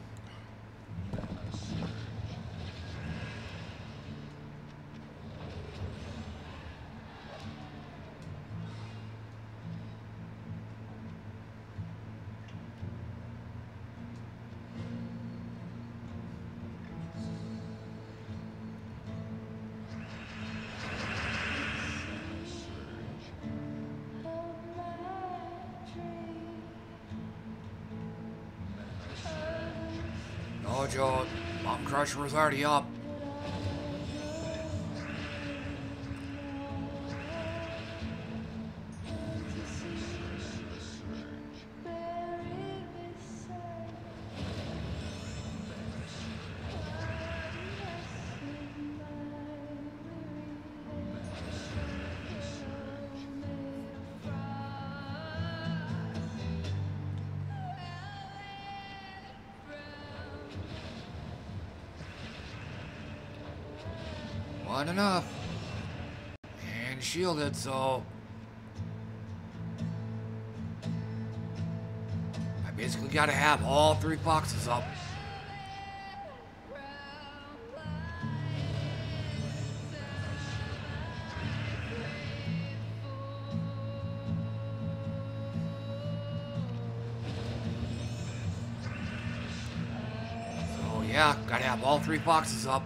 No, Joe. Bomb Crusher was already up. Wasn't enough. And shielded, so... I basically gotta have all three boxes up. So yeah, gotta have all three boxes up.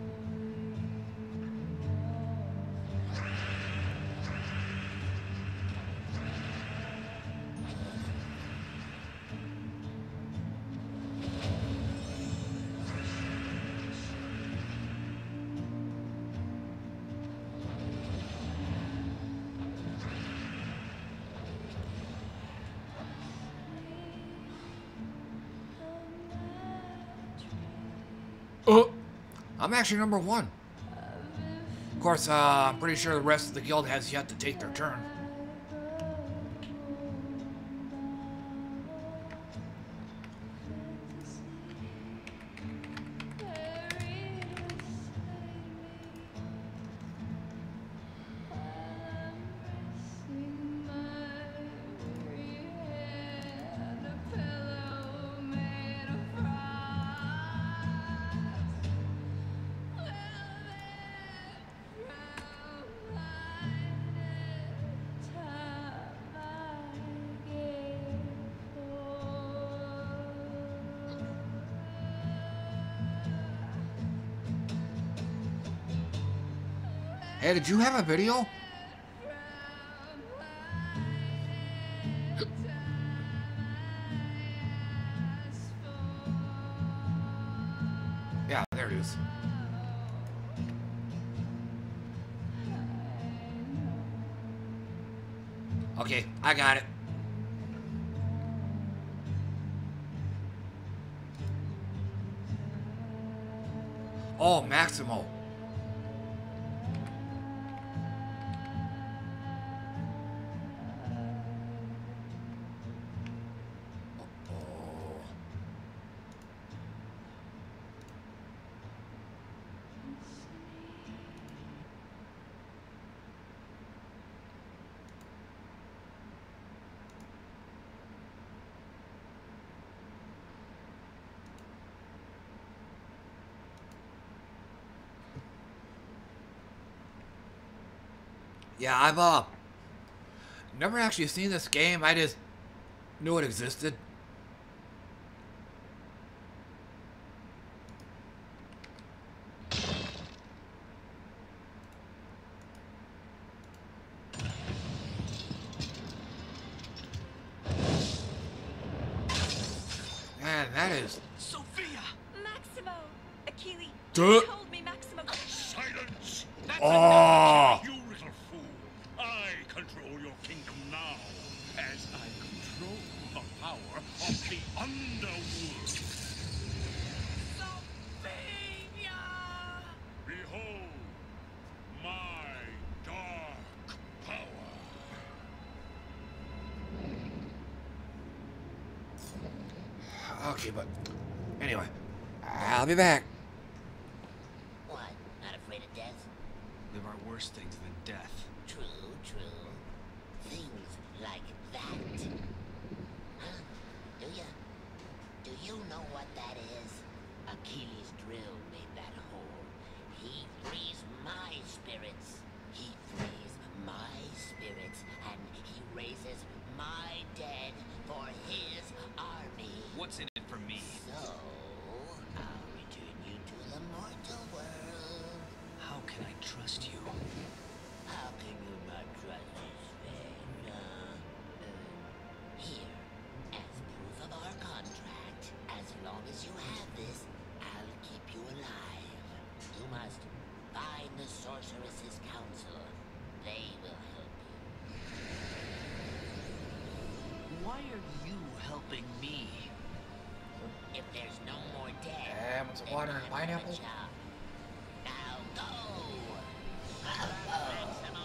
Oh, I'm actually number one. Of course, uh, I'm pretty sure the rest of the guild has yet to take their turn. Hey, did you have a video? Yeah, there it is. Okay, I got it. Oh, Maximo. Yeah, I've uh never actually seen this game. I just knew it existed. Man, that is. Sophia! Maximo! Achille! Duh. You told me Maximo. Silence! That's Oh. You little fool! I control your kingdom now, as I control the power of the underworld. Sophia! Behold my dark power. Okay, but anyway, I'll be back. What? Not afraid of death? There are worse things than death. True, true. Things like that. Huh? Do you? Do you know what that is? Achilles' drill made that hole. He frees my spirits. He frees my spirits, and he raises my dead for his army. What's in it for me? So, I'll return you to the mortal world. How can I trust you? How can you not trust this man? Uh, uh, here, as proof of our contract, as long as you have this, I'll keep you alive. You must find the Sorceress's Council. They will help you. Why are you helping me? If there's no more dead, Damn, it's a then water and I'm on pineapple. the job. Now go! Maximo!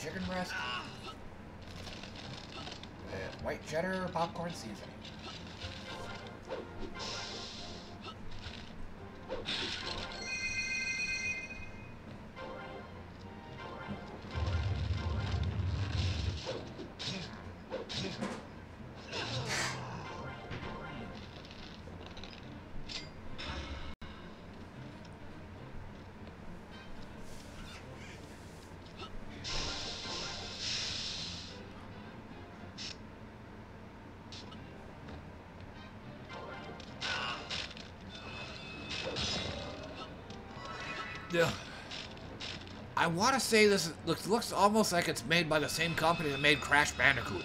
chicken breast with white cheddar popcorn seasoning. Yeah. I want to say this looks looks almost like it's made by the same company that made Crash Bandicoot.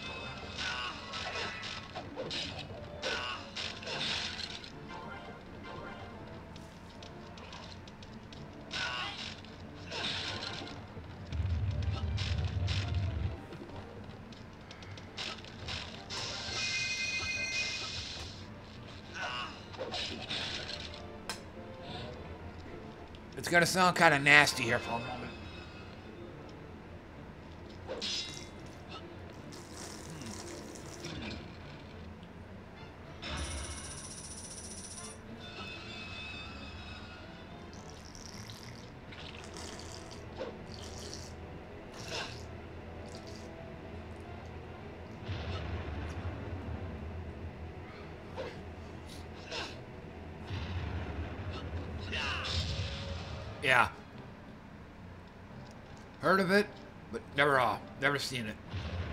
It's gonna sound kind of nasty here for a moment. Yeah. Heard of it, but never, uh, never seen it.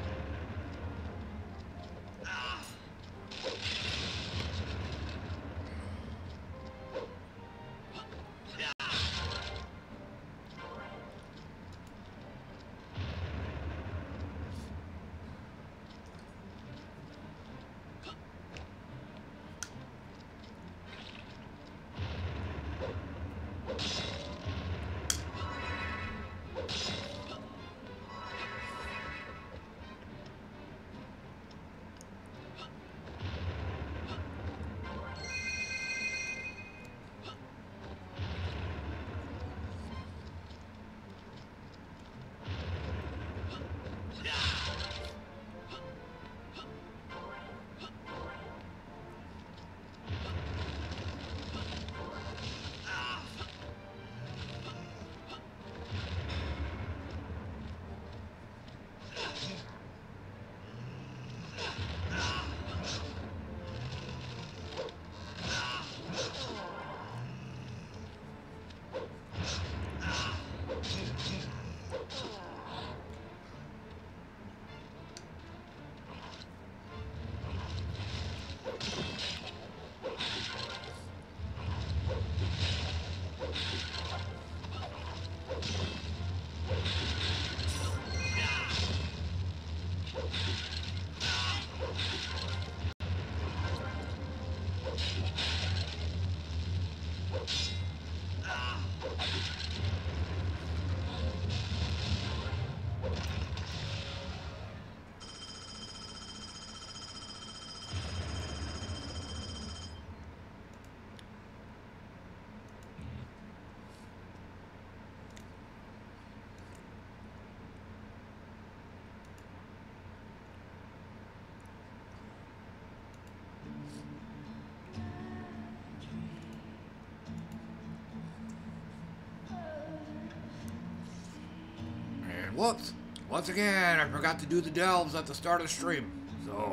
Whoops. Once again, I forgot to do the delves at the start of the stream. So...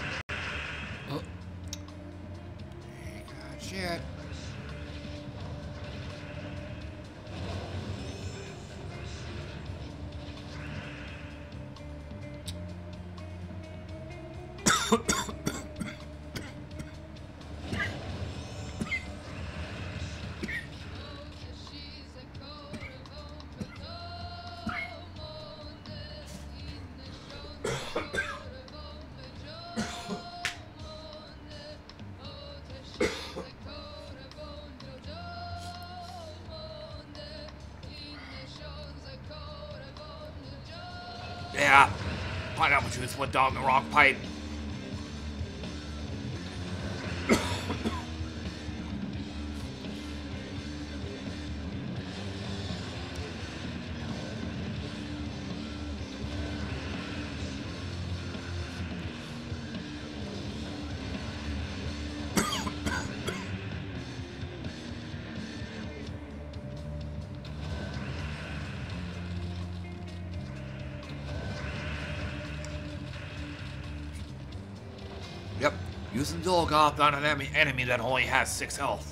Shit. Yeah, pineapple juice went down the wrong pipe. Yep, using Dolgoth on an enemy, enemy that only has six health.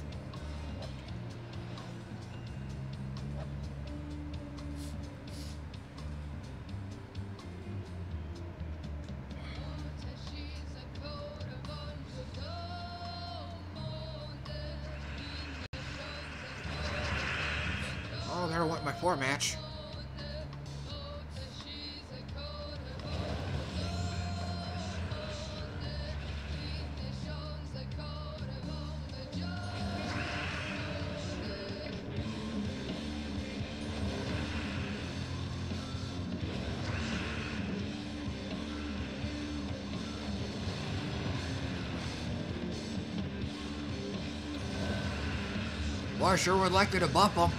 Oh, there went my four match. Well, I sure would like to bump them.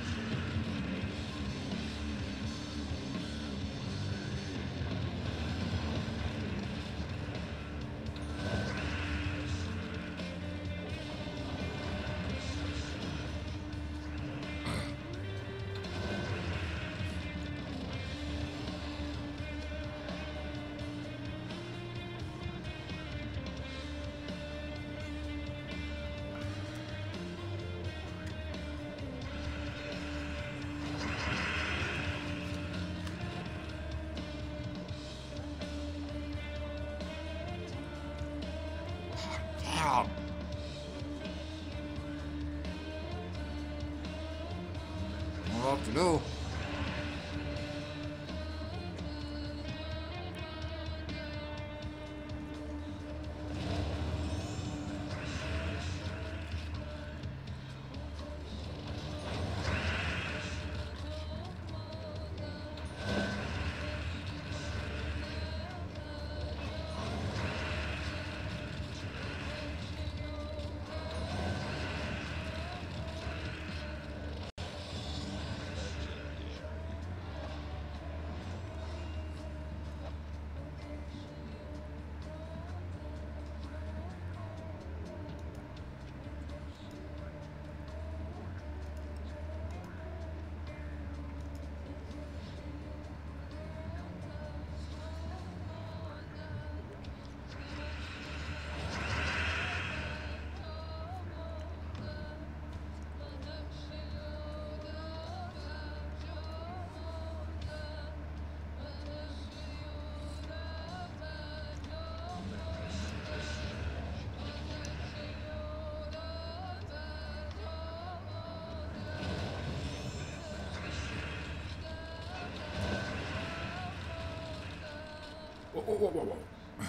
Damn. What to do? Whoa, whoa, whoa, whoa, whoa.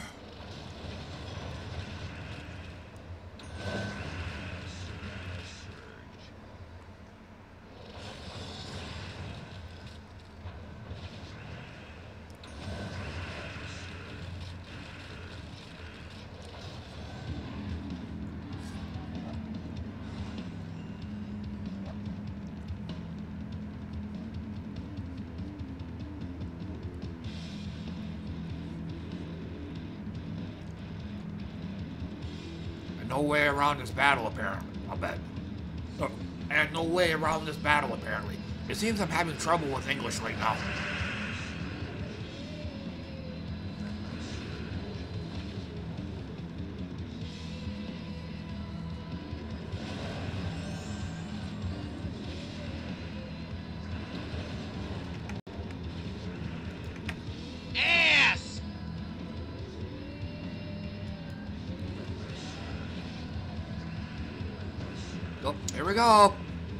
No way around this battle, apparently. I'll bet. Oh, and no way around this battle, apparently. It seems I'm having trouble with English right now. Oh, here we go.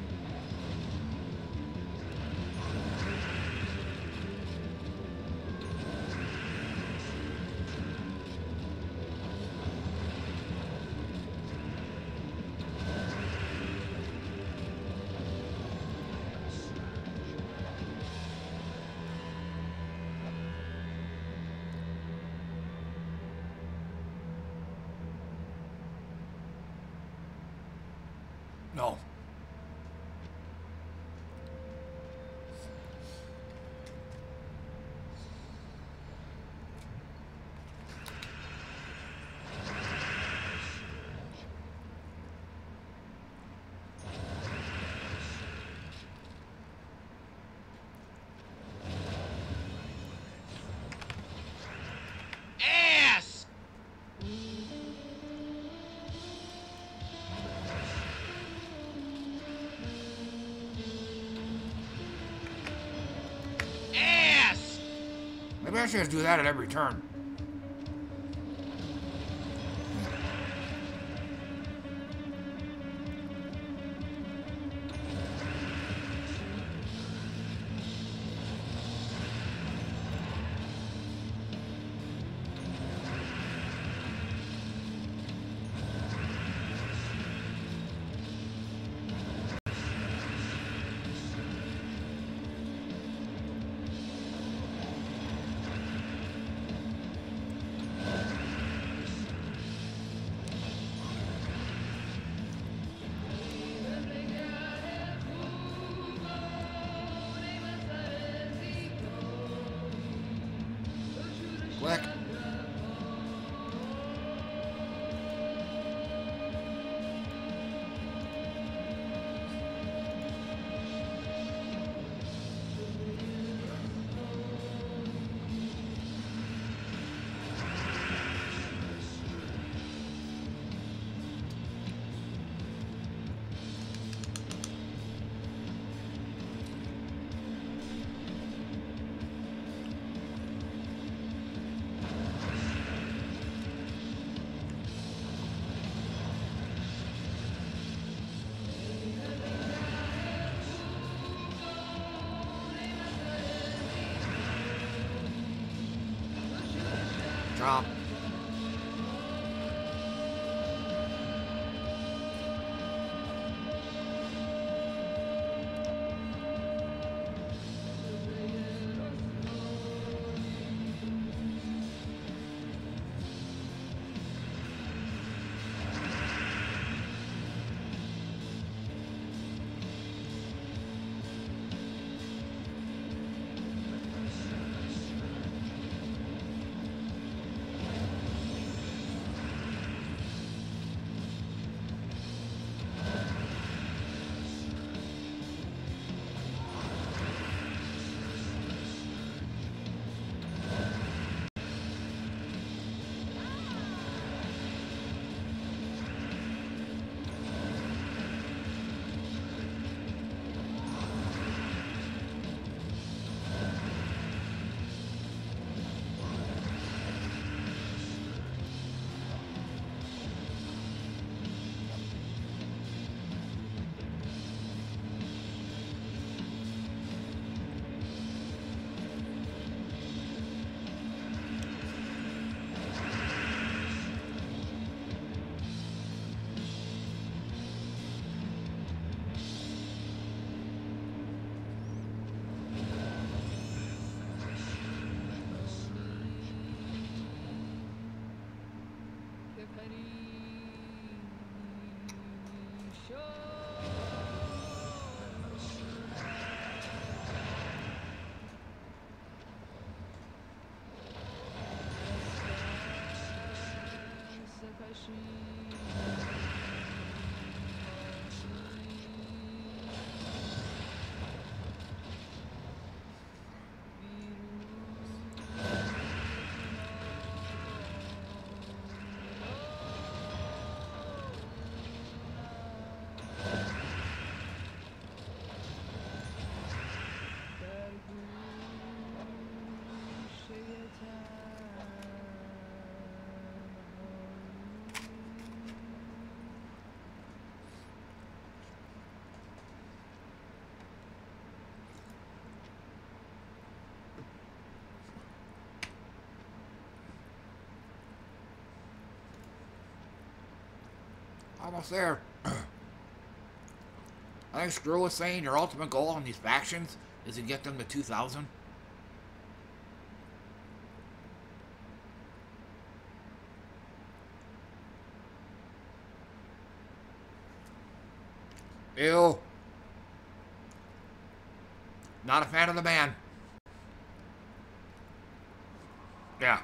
No. Ass! Ass! Maybe I should just do that at every turn. Click. Drop. Almost there. I think Screw was saying your ultimate goal on these factions is to get them to two thousand. Ew. Not a fan of the man. Yeah.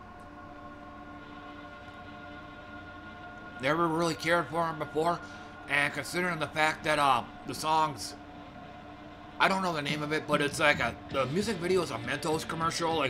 Never really cared for him before, and considering the fact that uh, the songs, I don't know the name of it, but it's like a, the music video is a Mentos commercial, like,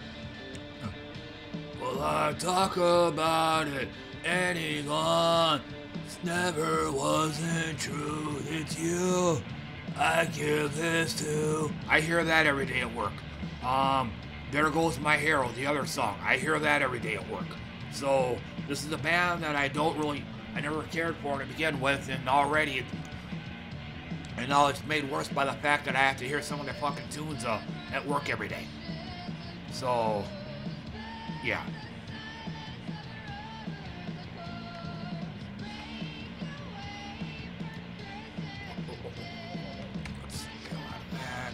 well, I talk about it anyone, it never wasn't true, it's you, I give this to. I hear that every day at work. Um, There Goes My Hero, the other song, I hear that every day at work. So, this is a band that I don't really, I never cared for to begin with, and already, and now it's made worse by the fact that I have to hear some of their fucking tunes uh, at work every day. So, yeah. Let's get out of that.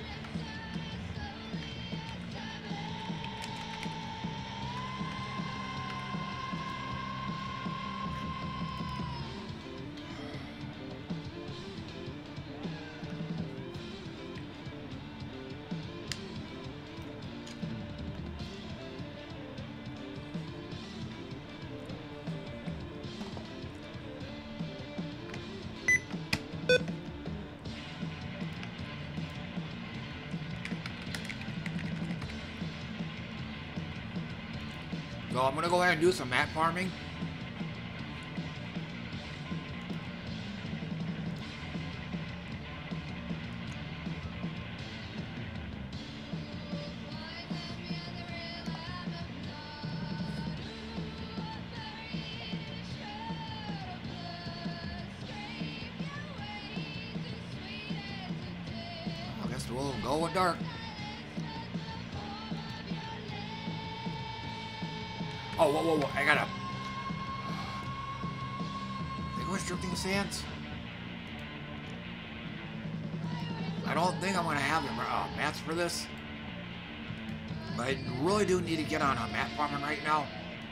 So I'm gonna go ahead and do some map farming. I guess we'll go with dark. Oh, whoa, whoa, whoa, I gotta... I think it was Drifting Sands. I don't think I'm gonna have the uh, mats for this. But I really do need to get on a map farming right now.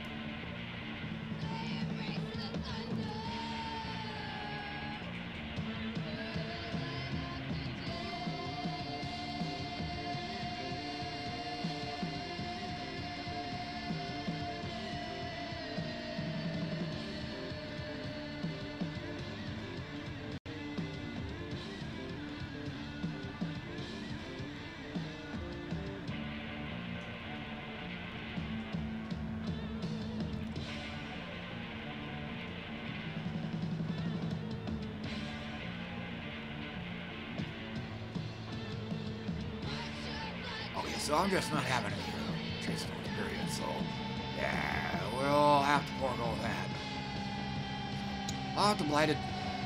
So I'm just not having any uh, chase notes, period. So, yeah, we'll have to forego that. I'll have to blight it.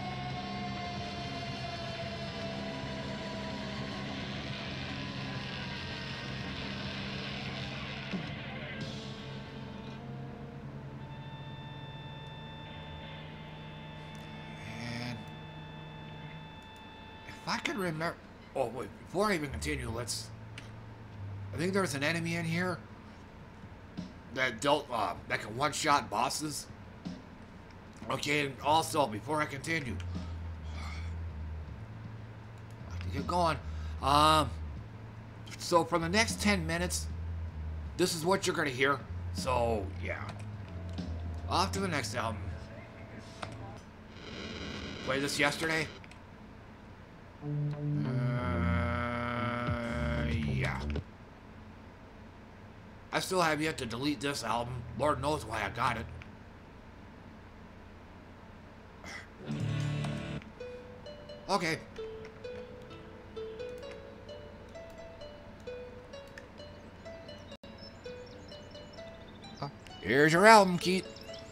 And if I can remember, oh wait, before I even continue, let's. I think there's an enemy in here that dealt, uh, that can one-shot bosses. Okay, and also, before I continue, I have to get going. Um, so for the next ten minutes, this is what you're gonna hear. So, yeah. Off to the next album. Played this yesterday. Uh, yeah. I still have yet to delete this album. Lord knows why I got it. Okay. Here's your album, Keith.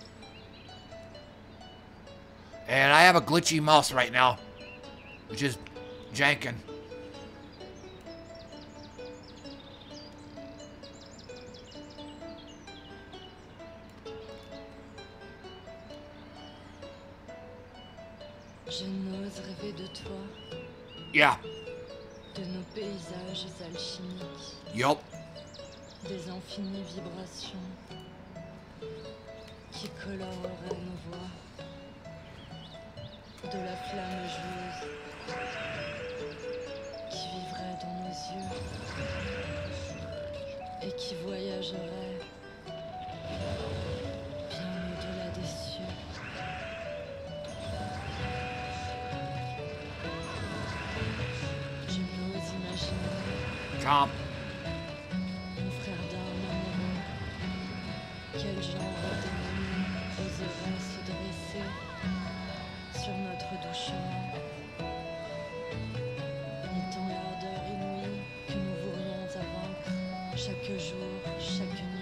And I have a glitchy mouse right now, which is jankin'. Je n'ose rêver de toi, Yeah. de nos paysages alchimiques, Yup. des infinies vibrations qui coloreraient nos voix, de la flamme joueuse qui vivrait dans nos yeux et qui voyagerait bien au-delà des cieux. Je n'ose imaginer Chomp. mon frère d'armes amoureux. Quel genre d'ennemi oserait se dresser sur notre doux chemin, imitant l'ardeur inouïe que nous vourions à vaincre chaque jour, chaque nuit.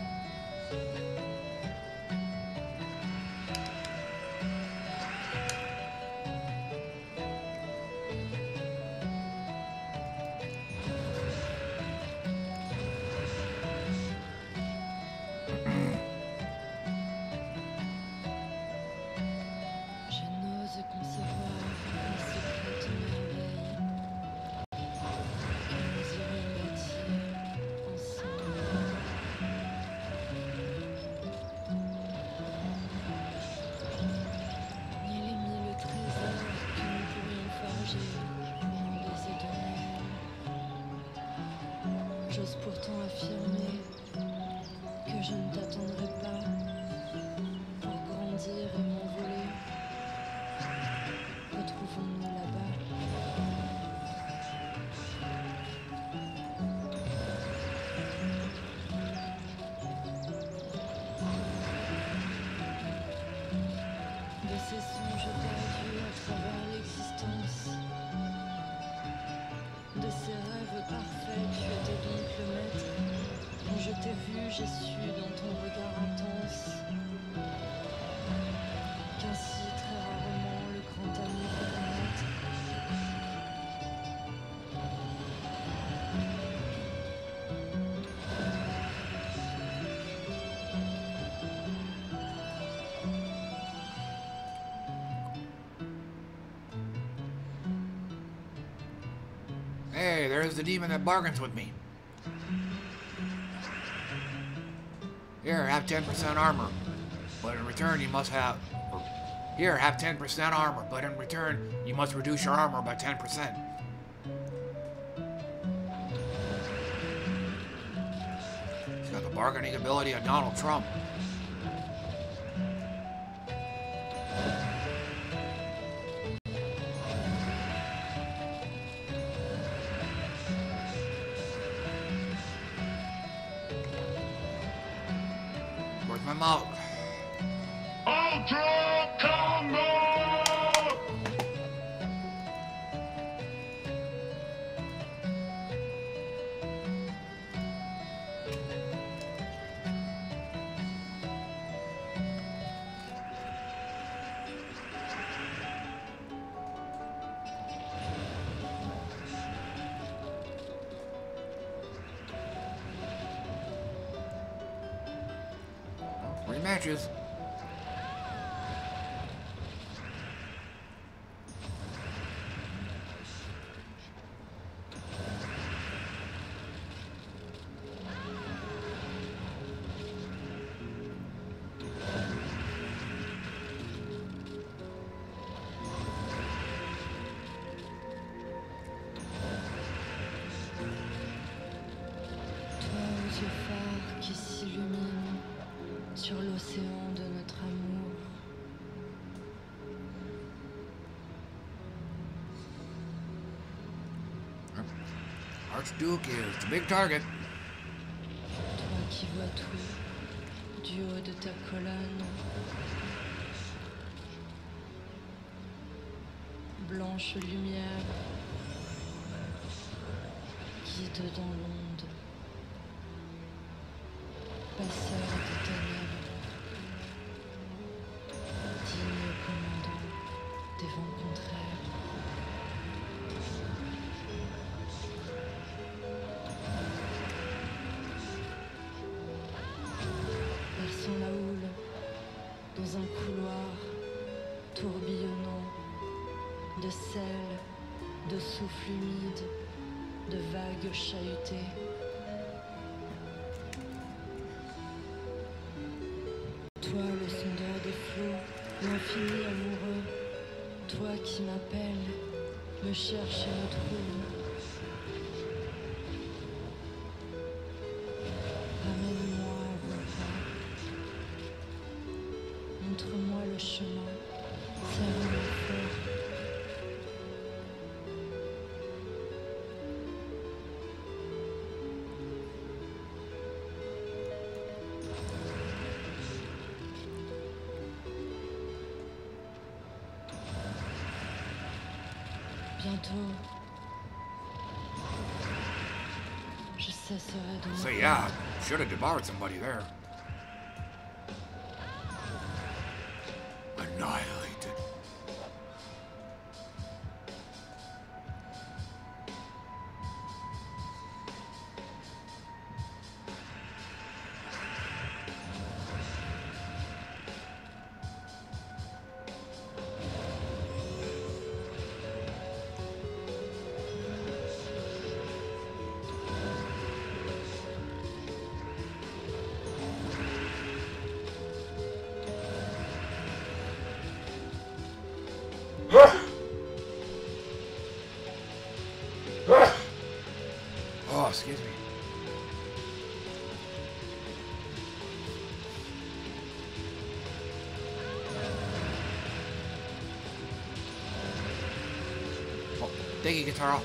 Je n'ose concevoir les secrètes merveilles que nous irions bâtir ensemble. Ni les mille trésors que nous pourrions forger pour un baiser de Noël. J'ose pourtant affirmer que je ne t'attendrai pas pour grandir et m'envoler. Retrouvons-nous là-bas. De ces songes perdus à travers l'existence, de ces rêves parfaits, tu étais donc le maître. Quand je t'ai vu, j'ai su dans ton regard intense qu'ainsi très rarement le grand ami peut naître. Hey, there's the demon that bargains with me. Here, have ten percent armor. But in return, you must have... Here, have ten percent armor, but in return, you must reduce your armor by ten percent. He's got the bargaining ability of Donald Trump. Where's my mouth? Ultra Combo! Rematches. Toi aux yeux phares qui s'illuminent sur l'océan de notre amour. Archduke is the big target. Toi qui vois tout du haut de ta colonne. Blanche lumière, guide dans l'onde, passeur des ténèbres, digne commandant des vents contraires. Perçant la houle dans un couloir tourbillonnant de sel, de souffle humide, de vagues chahutées. Toi, le sondeur des flots, l'infini amoureux, toi qui m'appelles, me cherche et me trouve. Ramène-moi à vos pas. Montre-moi le chemin, serre-moi fort. Bientôt, je cesserai de me So yeah, should have devoured somebody there. Annihilated. Oh, excuse me. Oh, thank you, Guitar.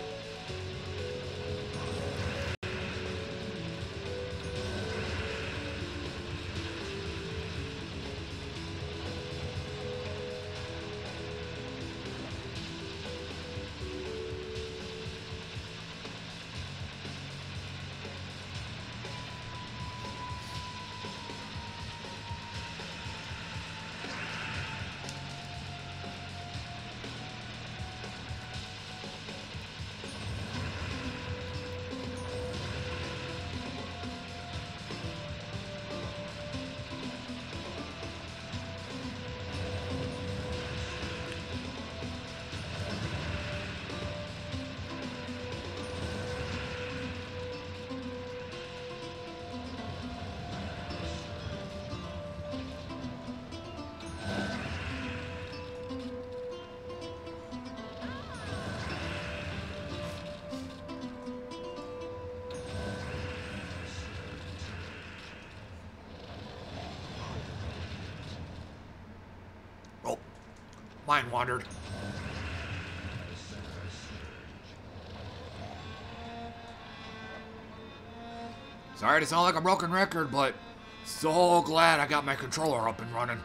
Mind wandered. Sorry to sound like a broken record, but so glad I got my controller up and running.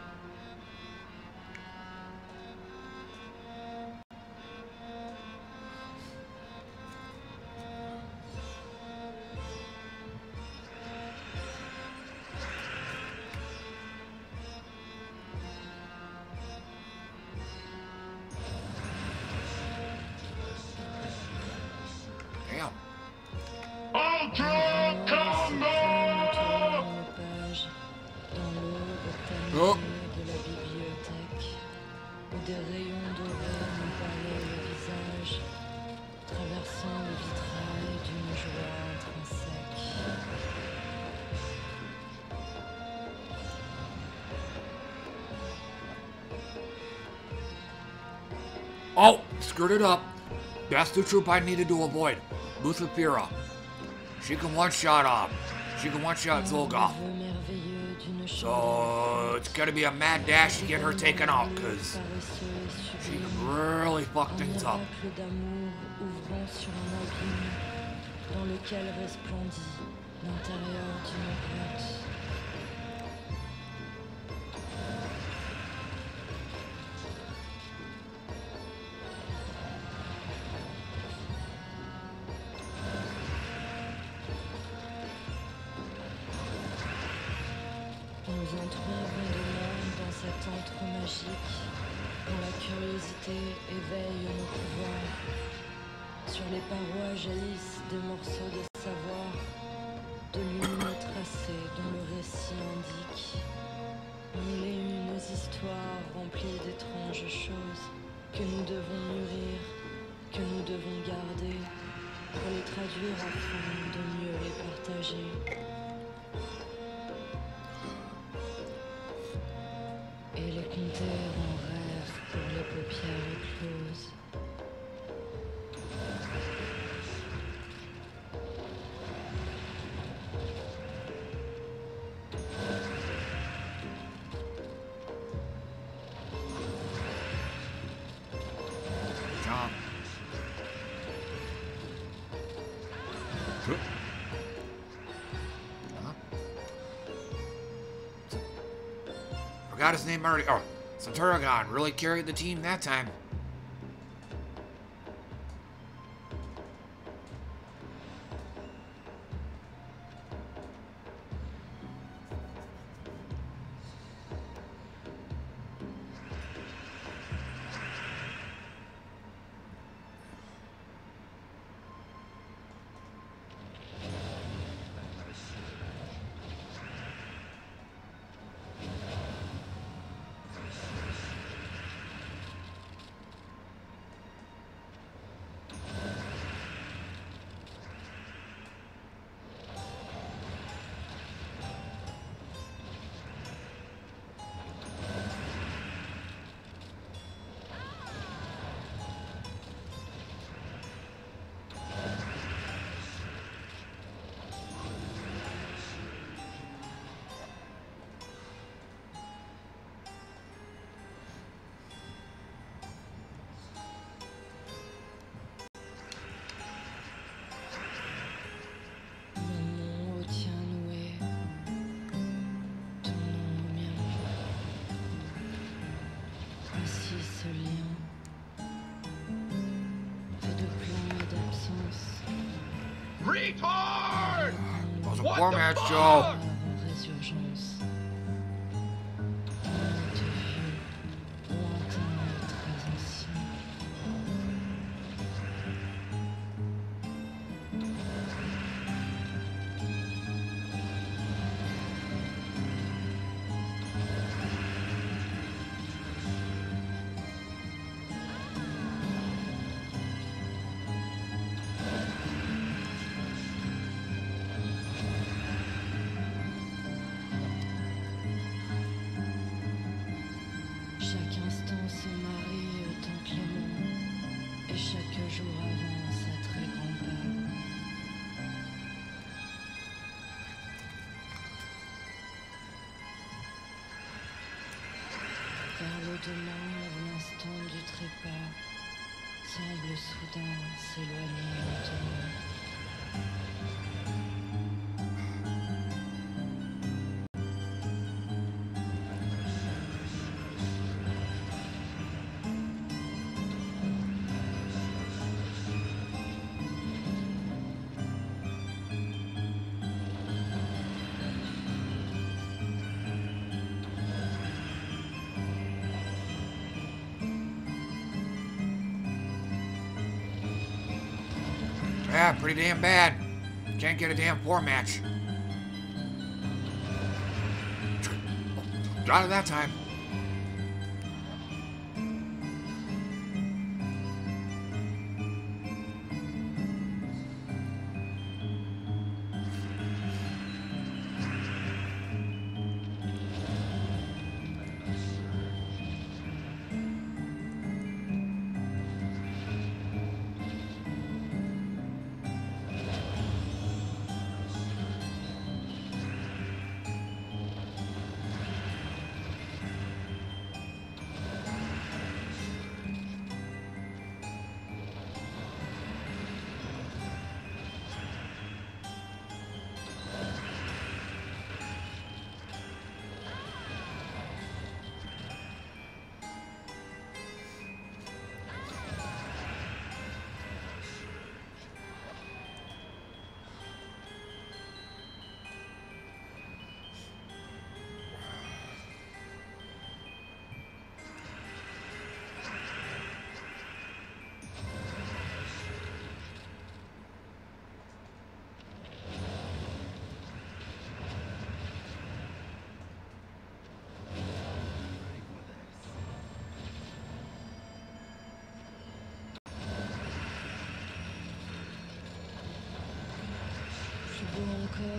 Oh, screwed it up. That's the troop I needed to avoid. Luthifera. She can one-shot off. She can one-shot Zolgoth. So it's gonna be a mad dash to get her taken out, because she can really fuck things up. Nous entrons rondement dans cet antre magique, dont la curiosité éveille nos pouvoirs. Sur les parois jaillissent des morceaux de savoir, de lumineux tracés dont le récit indique mille et une histoires remplies d'étranges choses, que nous devons mûrir, que nous devons garder, pour les traduire afin de mieux les partager. Et les compter en rêve pour les paupières closes. Forgot his name already. Oh, Centurion really carried the team that time. Retard! That was a What poor the match, fuck? Joe. Résurgence. De vieux, lointain et très ancien. Chaque instant se marie au temps clément, et chaque jour avance à très grands pas. Vers l'au-delà, l'instant du trépas semble soudain s'éloigner lentement. Yeah, pretty damn bad. Can't get a damn four match. Got it that time.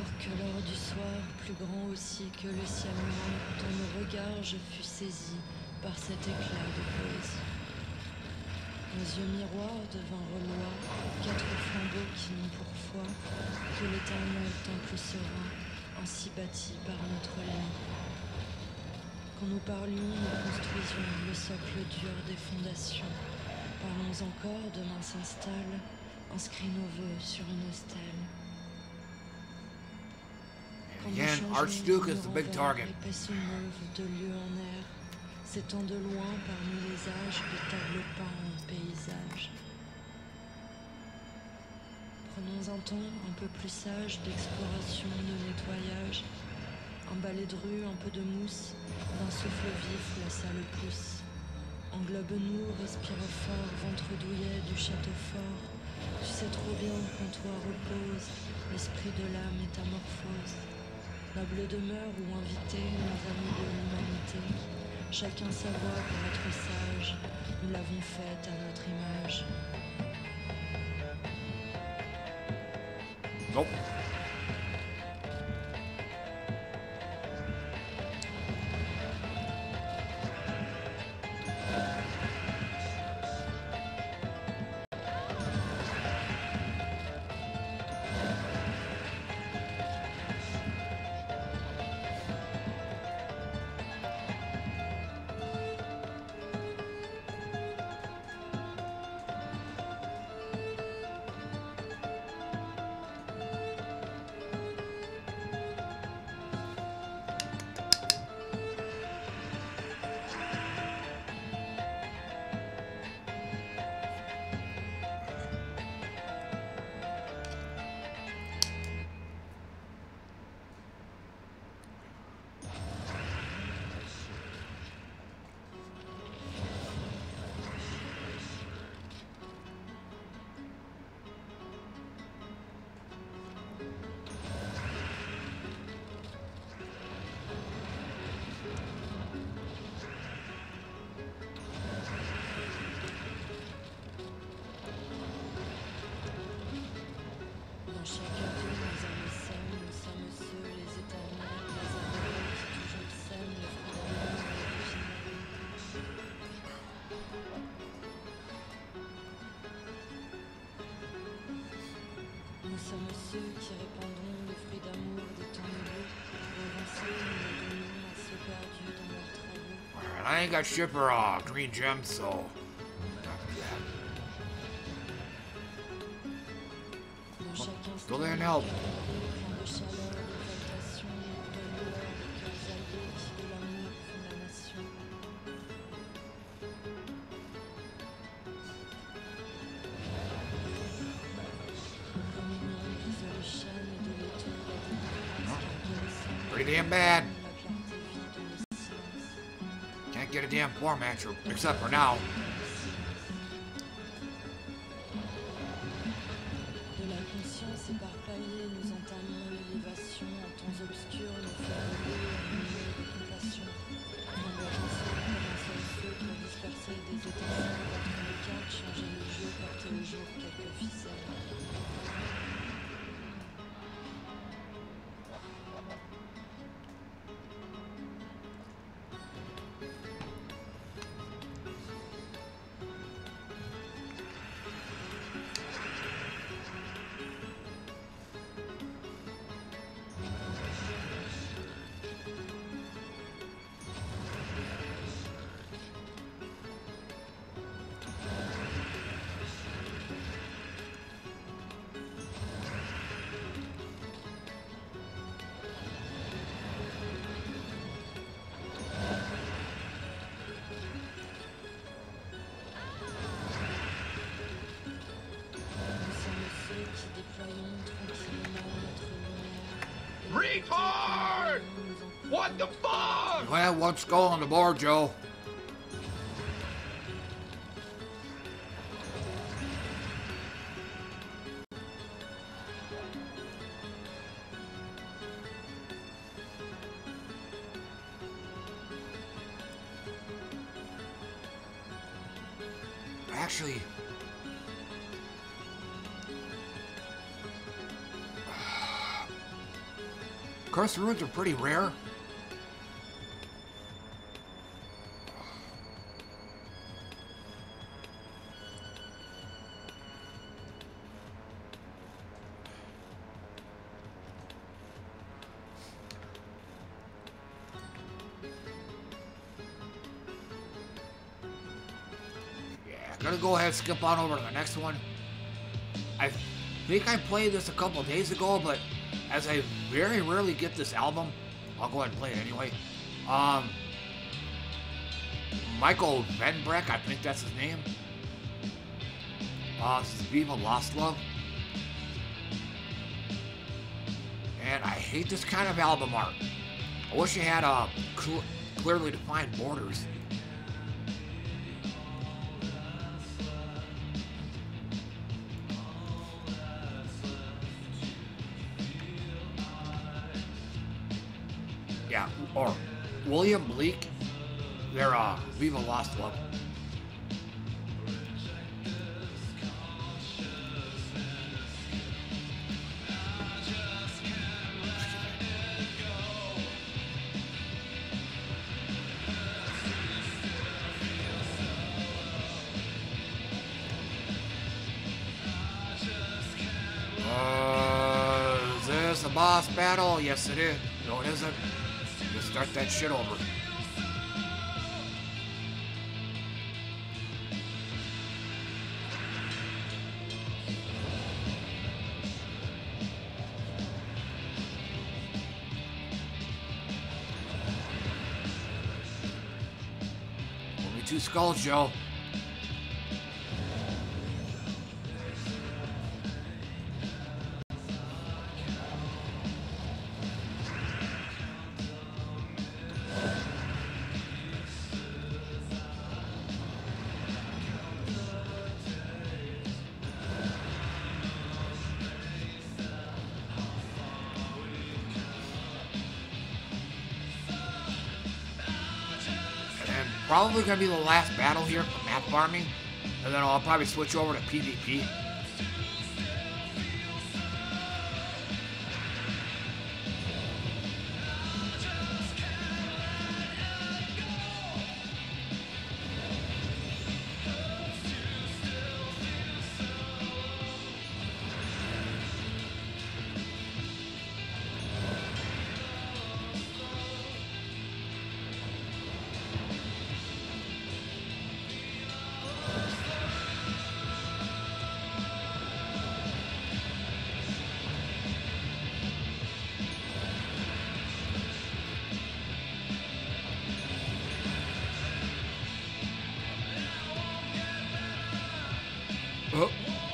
alors que l'or du soir, plus grand aussi que le ciel noir, dans nos regards je fus saisi par cet éclat de poésie. Nos yeux miroirs devinrent loi, quatre flambeaux qui n'ont pour foi que l'éternel temple serein, ainsi bâti par notre lien. Quand nous parlions, nous construisions le socle dur des fondations. Parlons encore, demain s'installe, inscrit nos vœux sur une stèle. Quand nous Again, changeons, Archduke is nous the big renverrons target. l'épaisse mauve de lieu en air, s'étend de loin parmi les âges de tableaux peints en paysage. Prenons un temps un peu plus sage d'exploration, de nettoyage. Un balai de rue, un peu de mousse, d'un souffle vif, la salle pousse. Englobe-nous, respire fort, ventre douillet du château fort. Tu sais trop bien qu'en toi repose l'esprit de la métamorphose. Noble demeure ou invité, nos amis de l'humanité. Chacun sa voix pour être sage, nous l'avons faite à notre image. Nope. Nous sommes ceux qui répandront les fruits d'amour des temps nouveaux. Pour avancer, nous les donnons à ceux perdus dans leurs travaux. Alright, I ain't got shit for uh, green gems, so. Dans chaque instant, Still didn't help. plein de chaleur, d'exaltation, de lueur, des cœurs alliés qui de l'amour font la nation. Comme une ombre brise les chaînes et de l'étau, la délivrance qui Pretty damn bad. la clarté vit dans le silence. Can't get a damn floor match, or- except for now. De la conscience éparpillée, nous entamons l'élévation. En temps obscurs, nos fleurs brûlées, animées de compassion. On doit danser comme un seul feu pour disperser des étincelles, battre les cartes, changer le jeu, porter au jour quelques ficelles. Nous sommes ceux qui déployons tranquillement notre lumière. Retard! What the fuck? Well, what's going on the board, Joe? Actually, Curse runes are pretty rare. Gonna go ahead and skip on over to the next one. I think I played this a couple days ago, but as I very rarely get this album, I'll go ahead and play it anyway. Um, Michael Venbreck, I think that's his name. Uh, this is Viva Lost Love. And I hate this kind of album art. I wish it had uh, cl clearly defined borders. Yeah, or William Bleak, they're uh, Viva Lost Love. Uh, is this a boss battle? Yes, it is. No, it isn't. Just start that shit over. Only two skulls, Joe. Probably gonna be the last battle here for map farming, and then I'll probably switch over to PvP. Oh.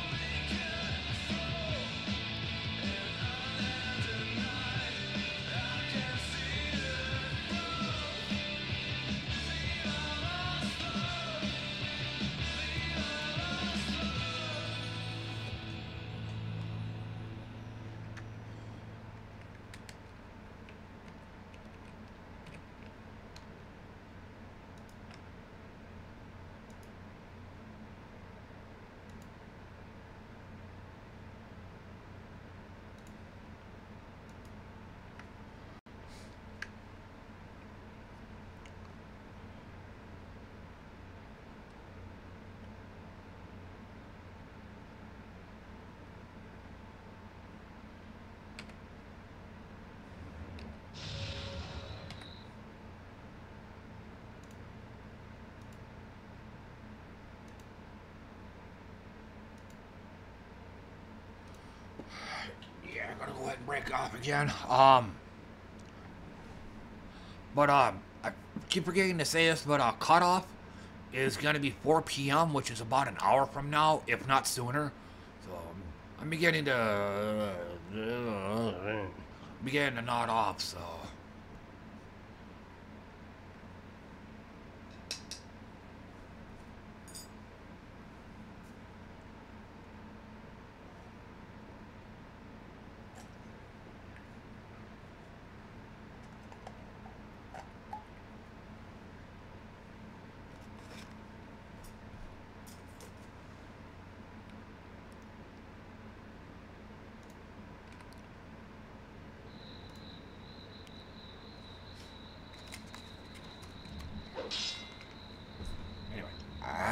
Yeah, I'm gonna go ahead and break off again. Um, but um, I keep forgetting to say this, but uh, cutoff is gonna be four P M, which is about an hour from now, if not sooner. So um, I'm beginning to uh, beginning to nod off. So.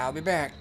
I'll be back.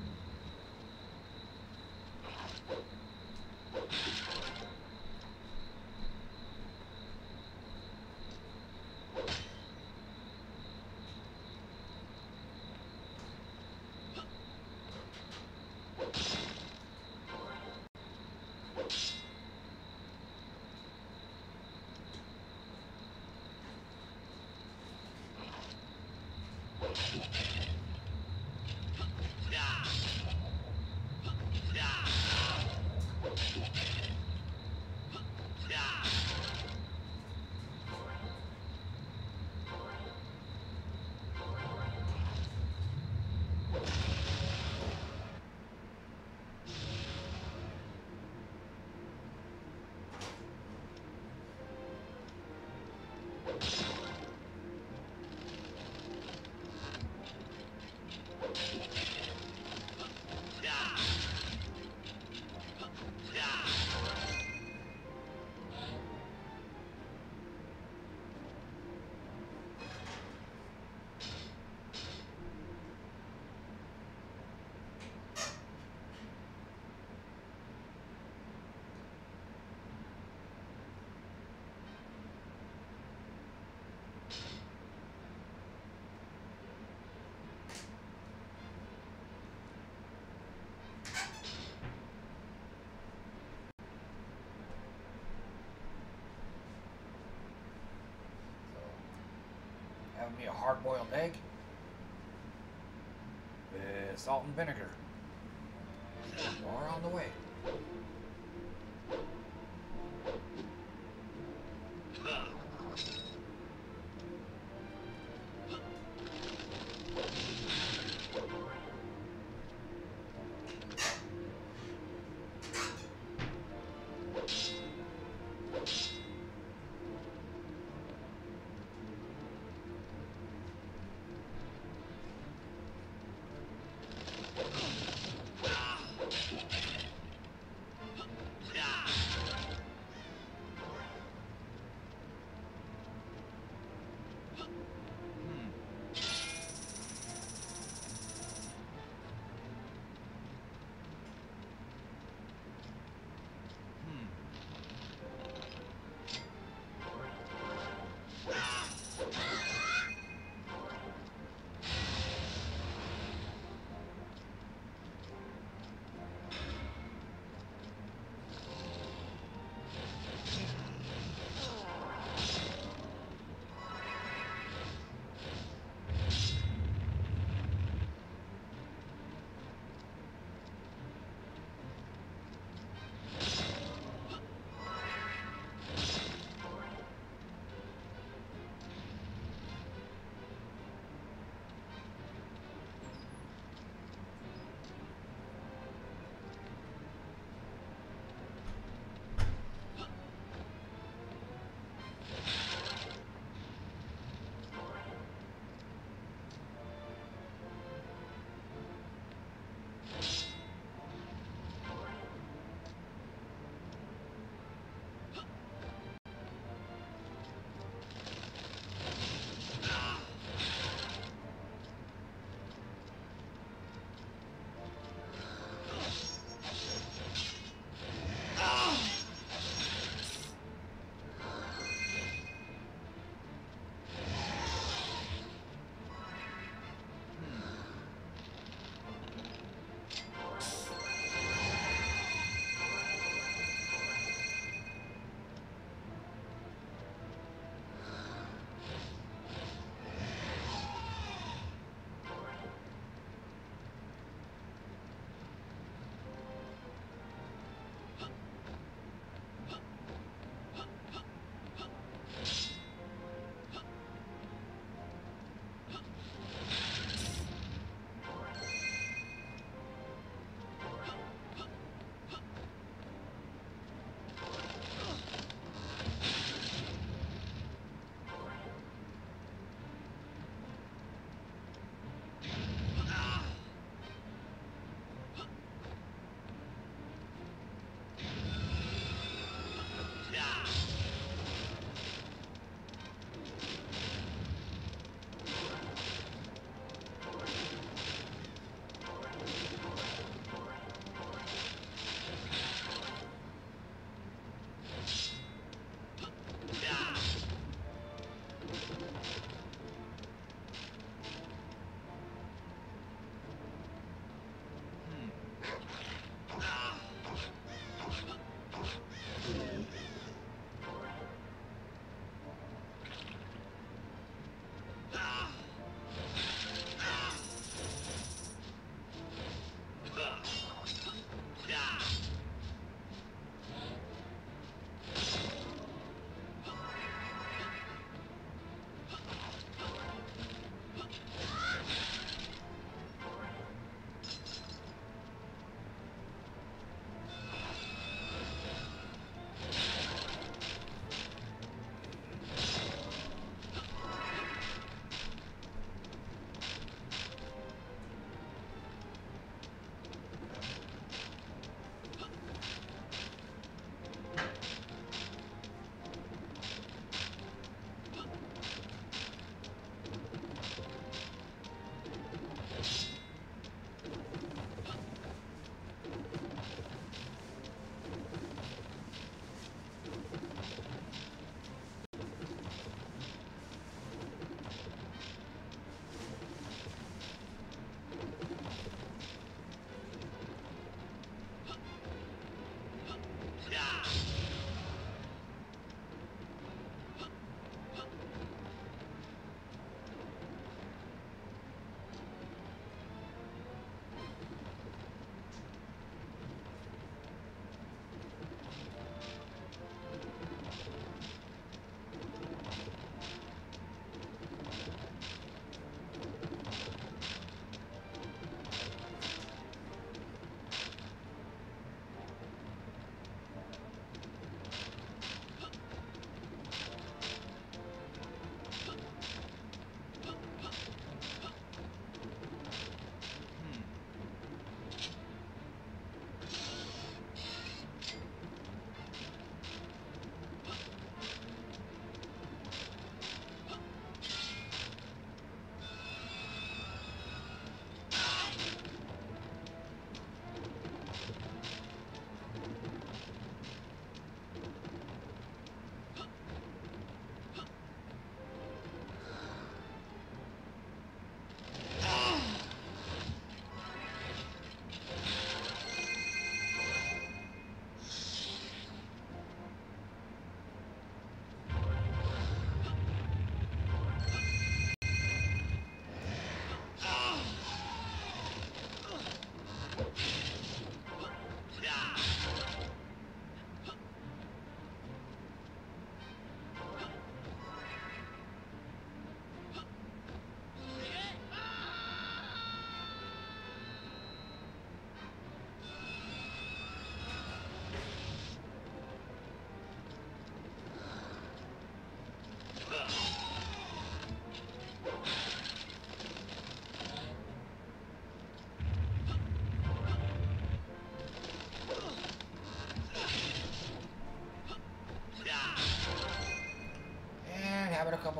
Have me a hard-boiled egg with salt and vinegar. More on the way.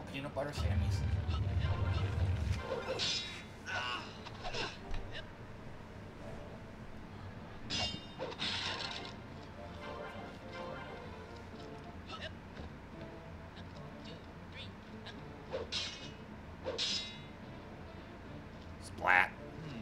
peanut butter Sammys. Splat.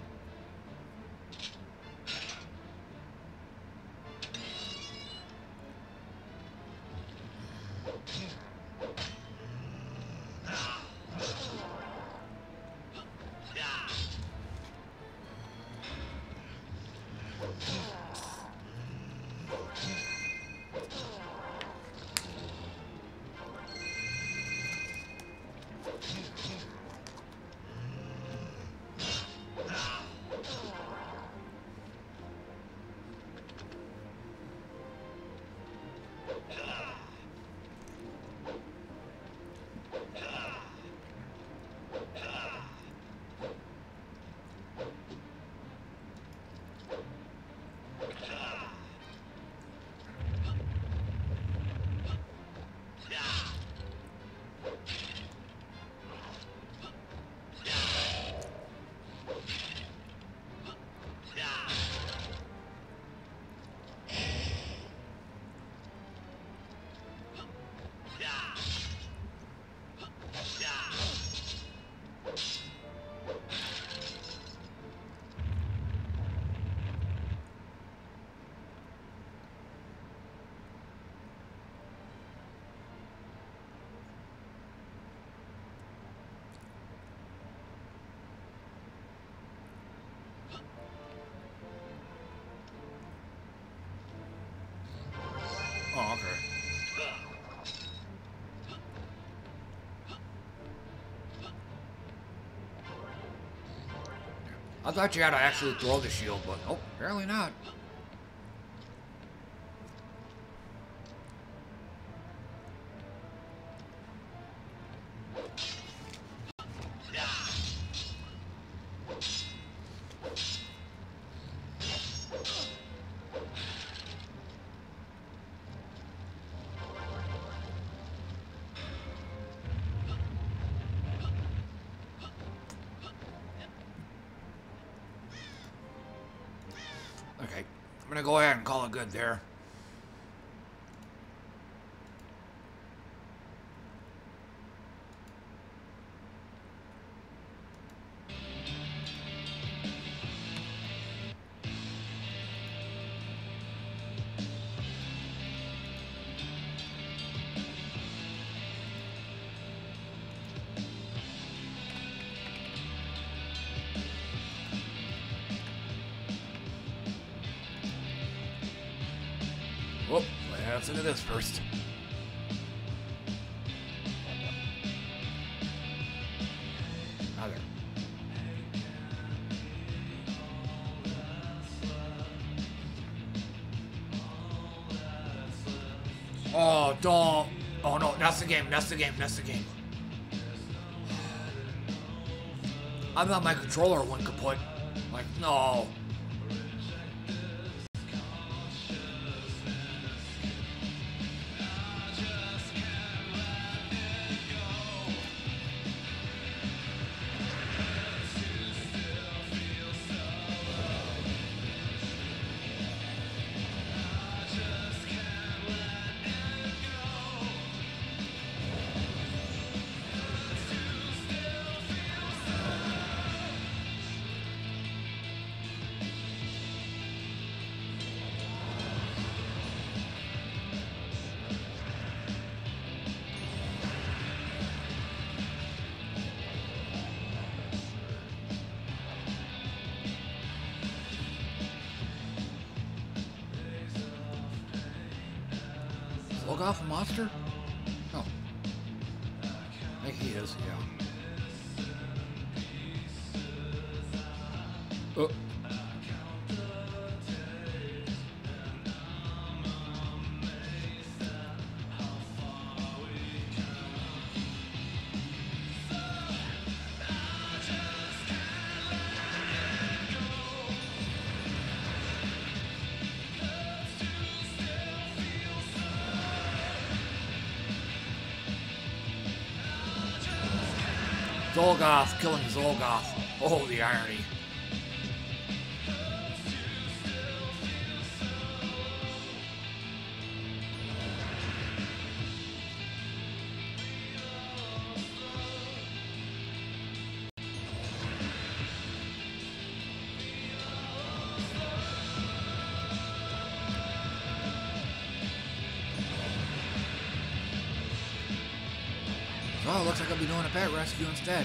Oh, okay. I thought you had to actually throw the shield, but nope, apparently not. Okay, I'm gonna go ahead and call it good there. Whoop, let's into this first. Now there. Oh, don't. Oh no, that's the game, that's the game, that's the game. I thought my controller went kaput. Like, no. Log off a monster? Oh. I think he is, yeah. Oh. Zolgoth killing Zolgoth. Oh, the irony. Oh, looks like I'll be doing a pet rescue instead.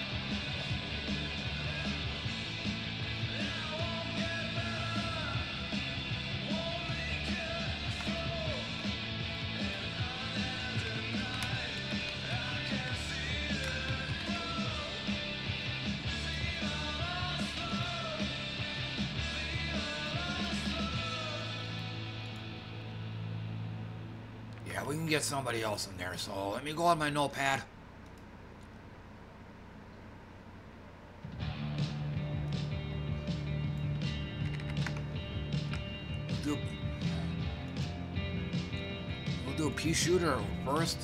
Yeah, we can get somebody else in there, so let me go on my notepad. We'll do, we'll do a pea shooter first.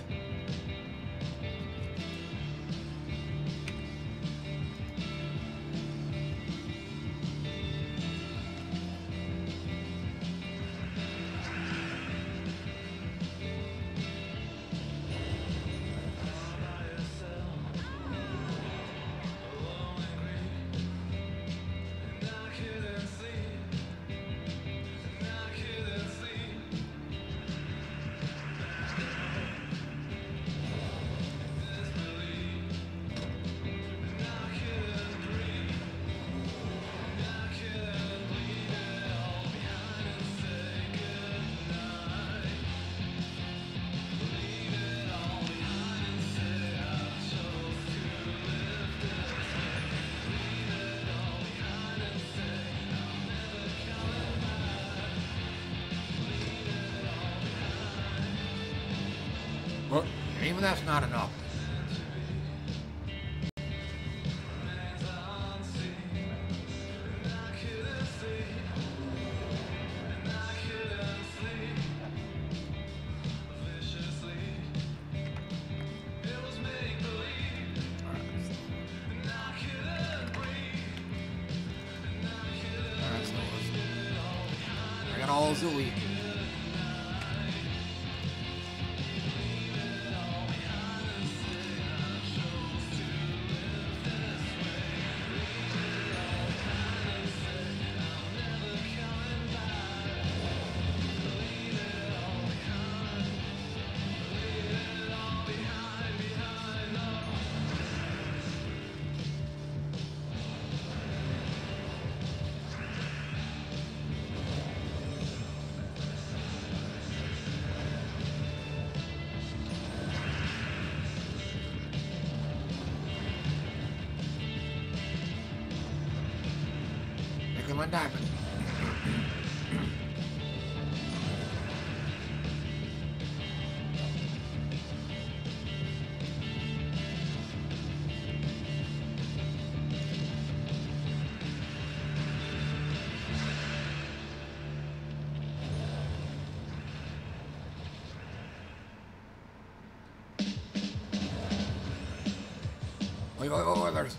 Well, even that's not enough. I got all Zooey. One diamond. Wait, wait, wait, wait, there's...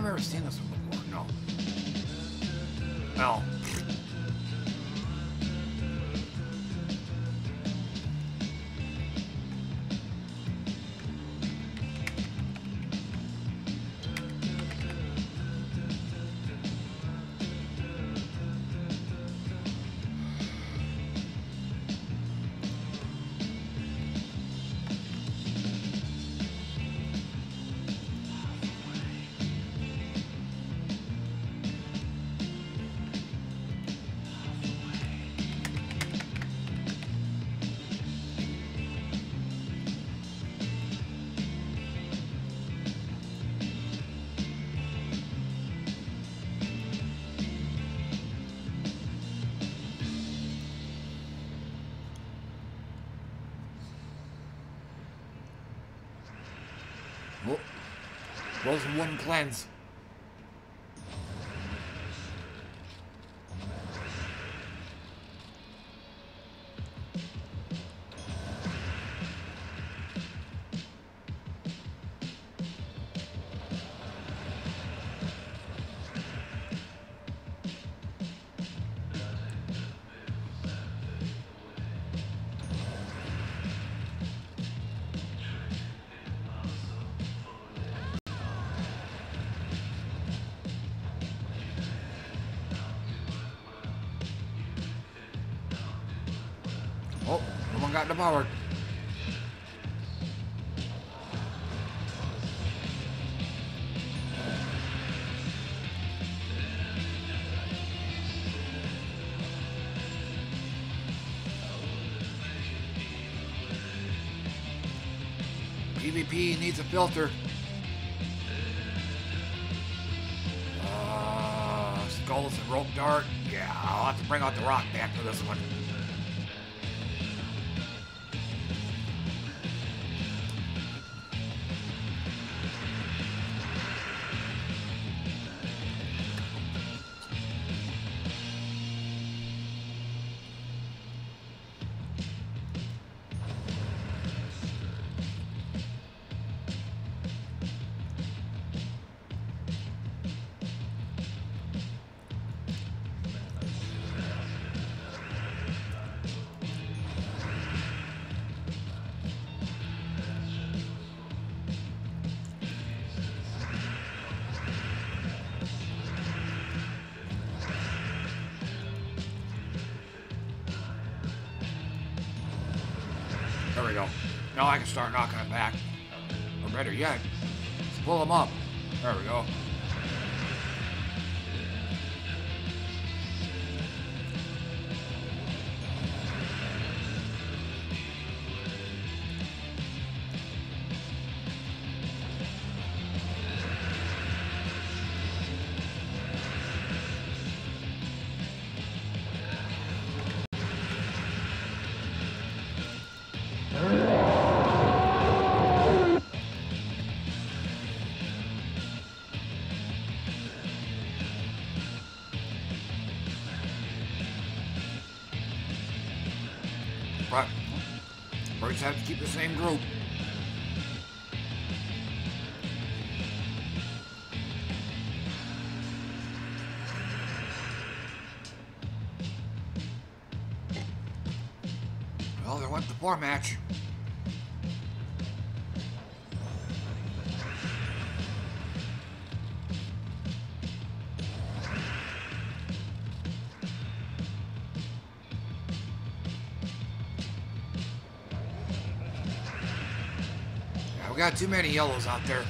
ever seen this one before. No. No. Oh, those one cleanse. Oh, no one got the power. PvP needs a filter. Uh, skulls and rope dart. Yeah, I'll have to bring out the rock back for this one. There we go. Now I can start knocking it back. Or better yet, let's pull them up. There we go. But birds have to keep the same group. Well, there went the four match. We got too many yellows out there.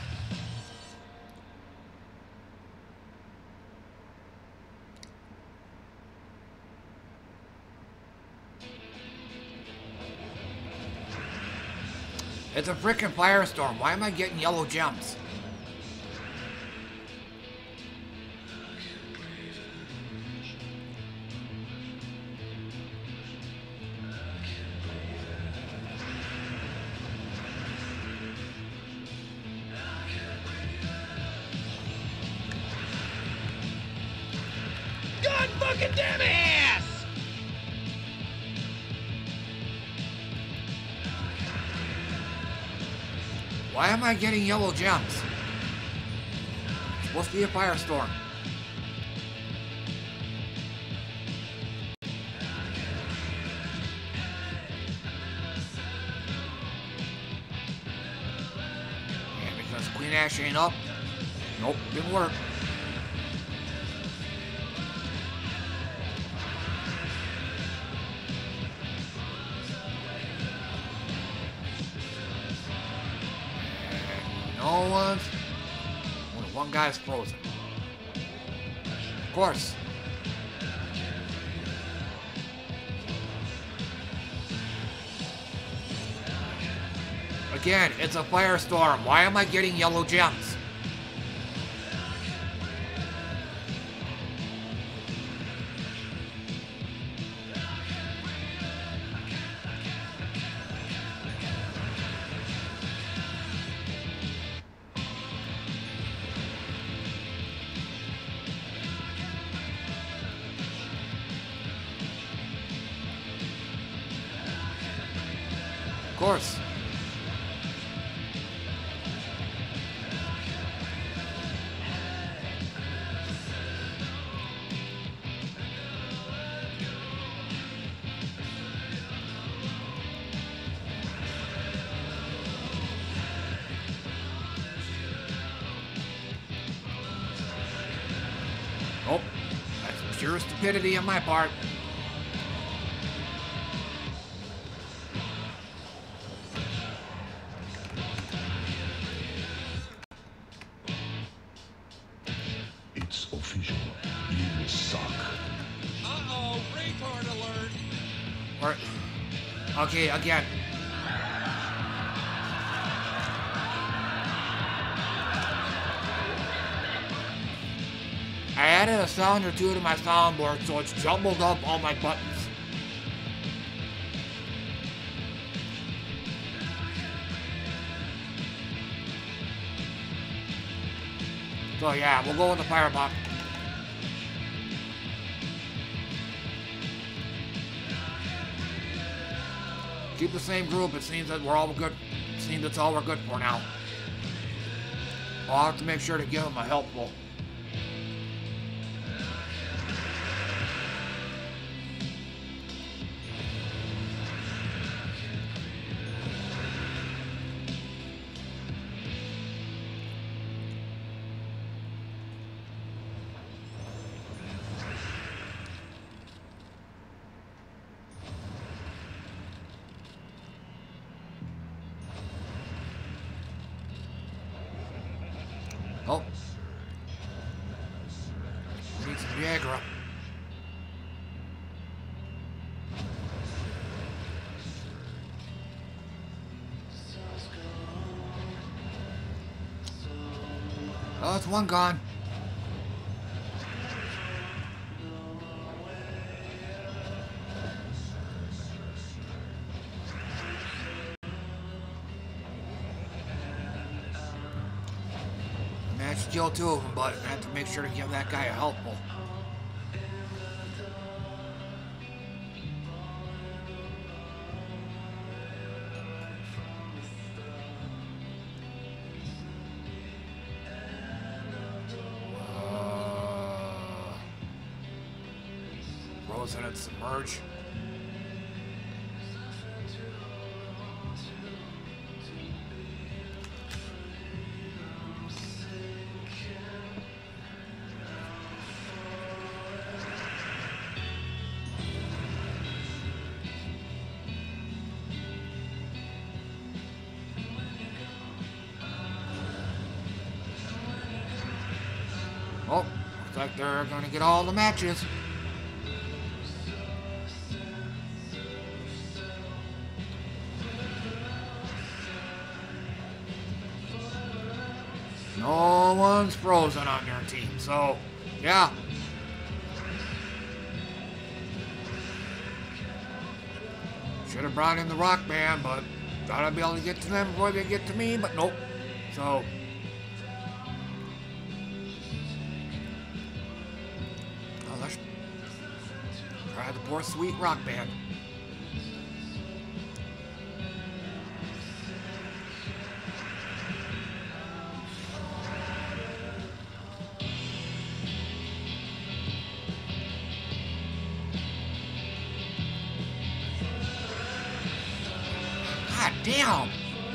It's a freaking firestorm. Why am I getting yellow gems? God fucking damn ass! Why am I getting yellow gems? supposed to be a firestorm. And because Queen Ash ain't up, nope, didn't work. No one's... Only one guy's frozen. Of course. Again, it's a firestorm. Why am I getting yellow gems? Of course. Oh, that's pure stupidity on my part. It's official. You suck. Uh-oh, retard alert. Or, okay, again. I added a sound or two to my soundboard, so it's jumbled up all my buttons. So yeah, we'll go with the Firebomb. Keep the same group. It seems that we're all good. It seems that's all we're good for now. I'll have to make sure to give them a helpful. Oh. We need some Viagra. Oh, it's one gone. Kill two of them, but I have to make sure to give that guy a helpful. Uh, Frozen and Submerge. Oh, looks like they're gonna get all the matches. No one's frozen on their team, so yeah. Should have brought in the Rock Band, but thought I'd be able to get to them before they get to me, but nope. So try the poor sweet Rock Band. Damn!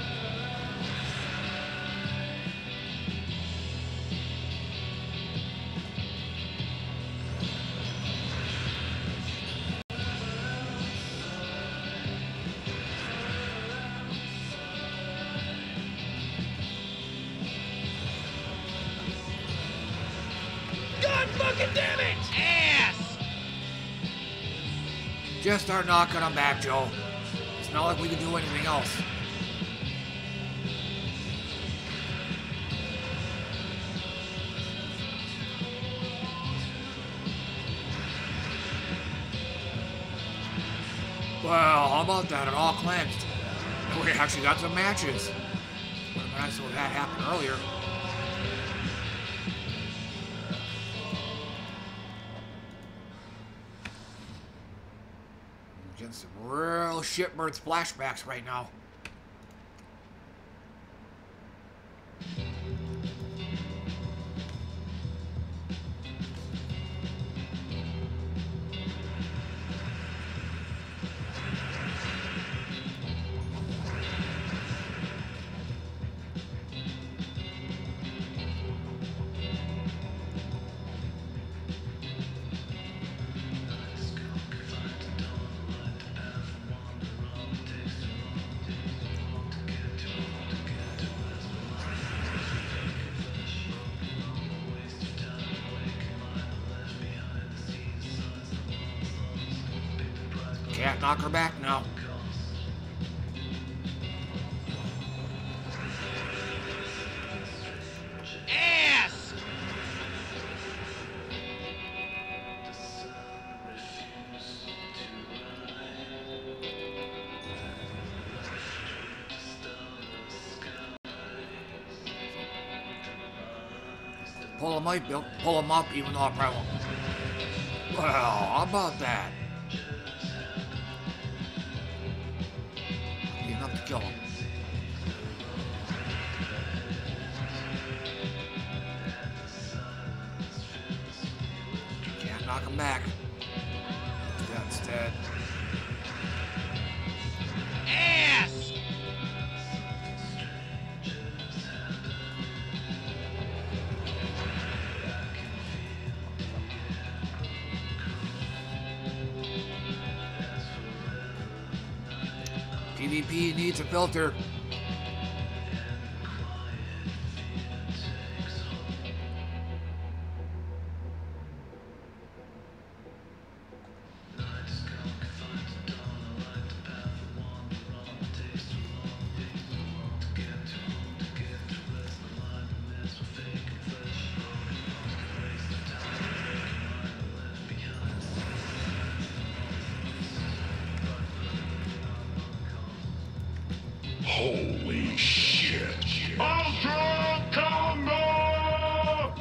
God fucking damn it! Ass! Just start knocking them back, Joe. It's not like we can do anything else. Well, how about that? It all cleansed. And we actually got some matches. What I saw that happen earlier. Getting some real shitbird flashbacks right now. Can't knock her back now. Ass! Pull him up, Bill. Pull him up, even though I probably won't. Well, how about that? Enough to kill him. Can't knock him back. Do that instead. Ass! PvP needs a filter. Holy shit. Ultra Combo!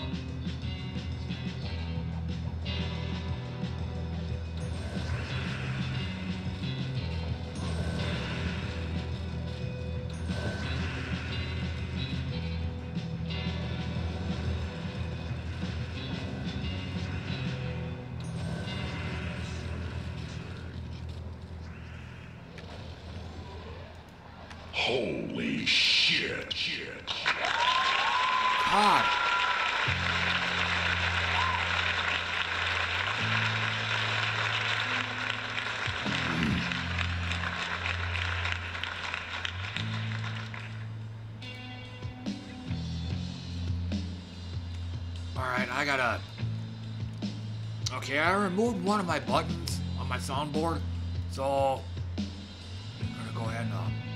Holy shit. God. Alright, I gotta... Okay, I removed one of my buttons on my soundboard, so... I'm gonna go ahead and... Uh,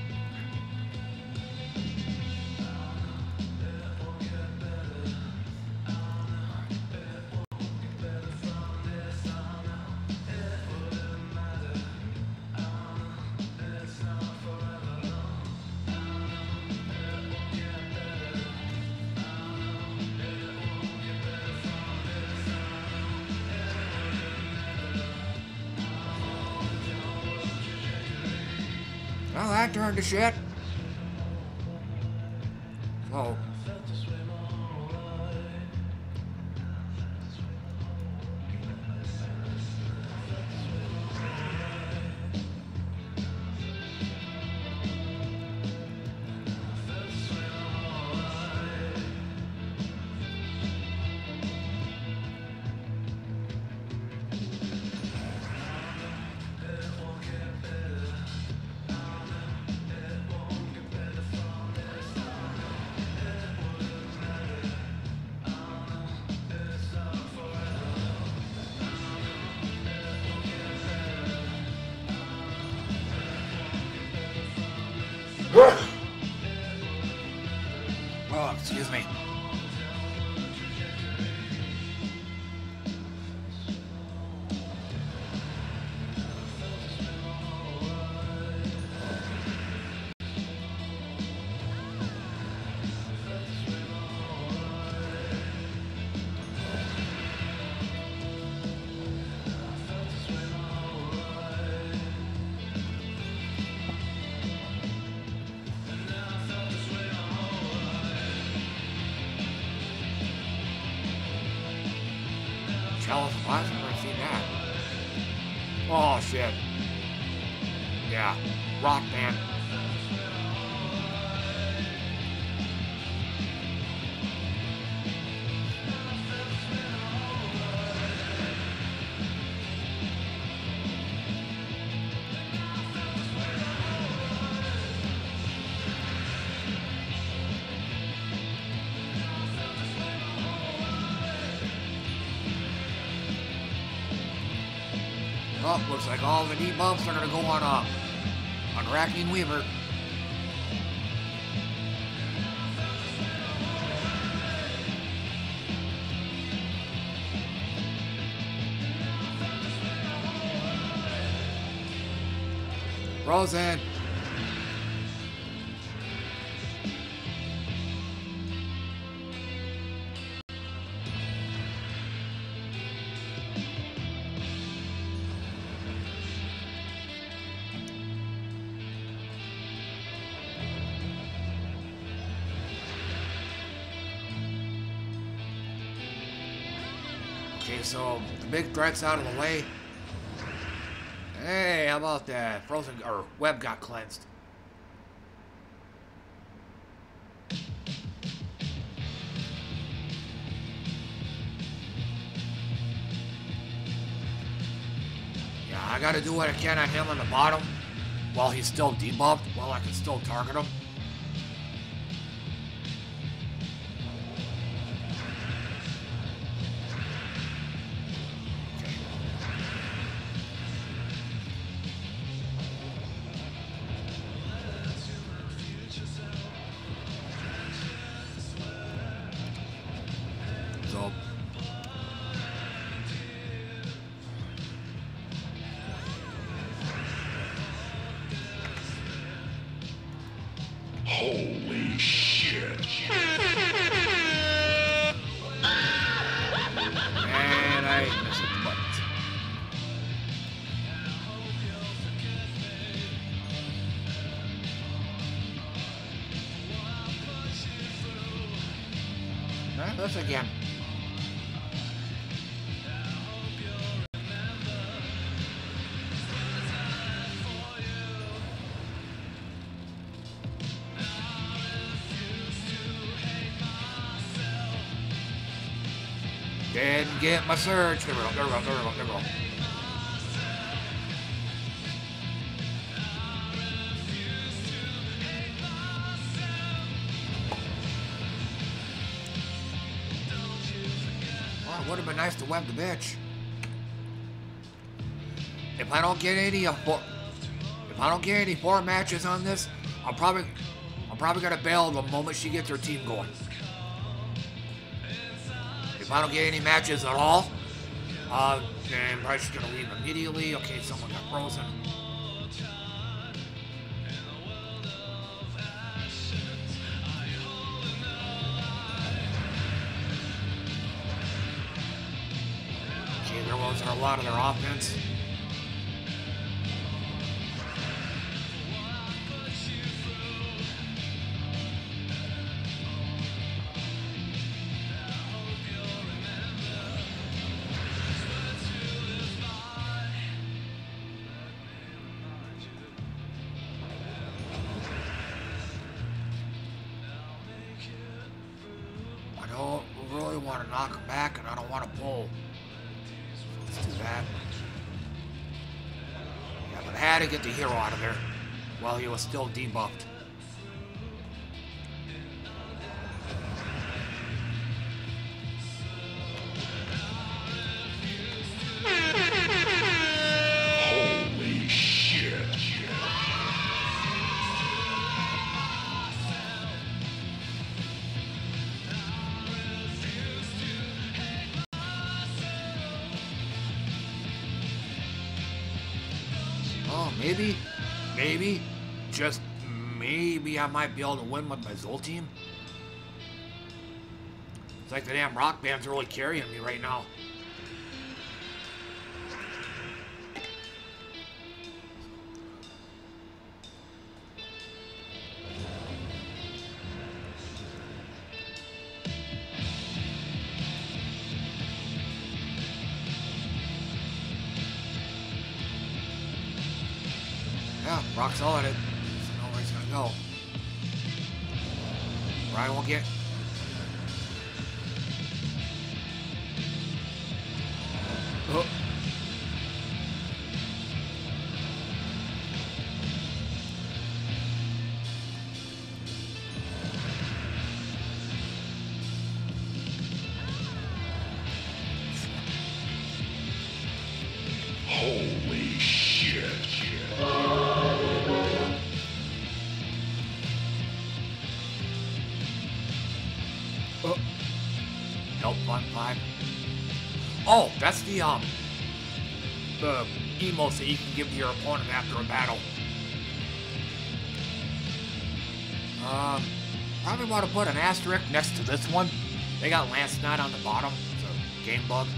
Well, that turned to shit. Oh. excuse me. Chalice of Life, I've never seen that. Oh shit. Yeah, rock band. Oh, looks like all the debuffs are gonna go on uh, on Racking Weaver. Roseanne. Okay, so the big threat's out of the way. Hey, how about that? Frozen or Web got cleansed. Yeah, I gotta do what I can on him on the bottom while he's still debuffed, while I can still target him. Holy shit. And I messed up the buttons. Alright, let's again. Didn't get my surge. There we go, there we go, there we go, there we go. Well, it would have been nice to web the bitch. If I don't get any of four, if I don't get any four matches on this, I'm probably, I'm probably gonna bail the moment she gets her team going. If I don't get any matches at all, uh, then I'm probably just gonna leave immediately. Okay, someone got frozen. Okay, there was a lot of their offense. Knock him back, and I don't want to pull. Let's do that. Yeah, but I had to get the hero out of there while he was still debuffed. Holy shit. maybe, maybe, just maybe I might be able to win with my Zol team. It's like the damn rock band's really carrying me right now. Yeah, rock solid it. So know where he's gonna go. Ryan won't get. Oh. Holy shit. Oh. Nope, one five. Oh, that's the um the emotes that you can give to your opponent after a battle. Um, probably want to put an asterisk next to this one. They got Lance Knight on the bottom. It's a game bug.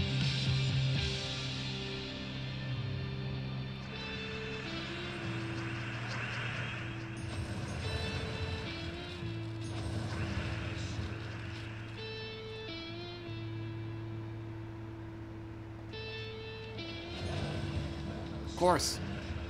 Of course.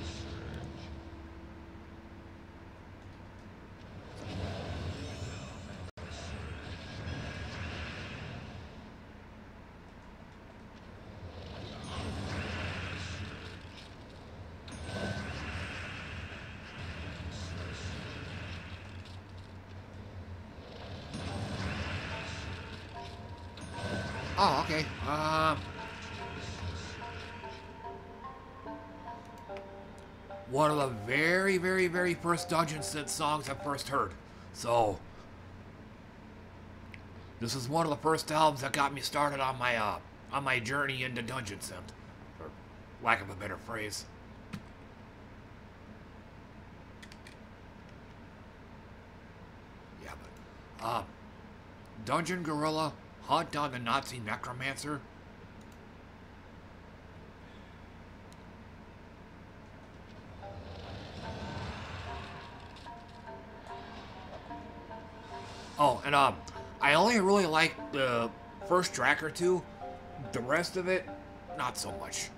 Oh, okay. Um. One of the very, very, very first Dungeon Synth songs I first heard. So, this is one of the first albums that got me started on my uh, on my journey into Dungeon Synth, for lack of a better phrase. Yeah, but uh, Dungeon Gorilla, Hunt on the Nazi Necromancer. Oh, and um, I only really like the first track or two. The rest of it, not so much.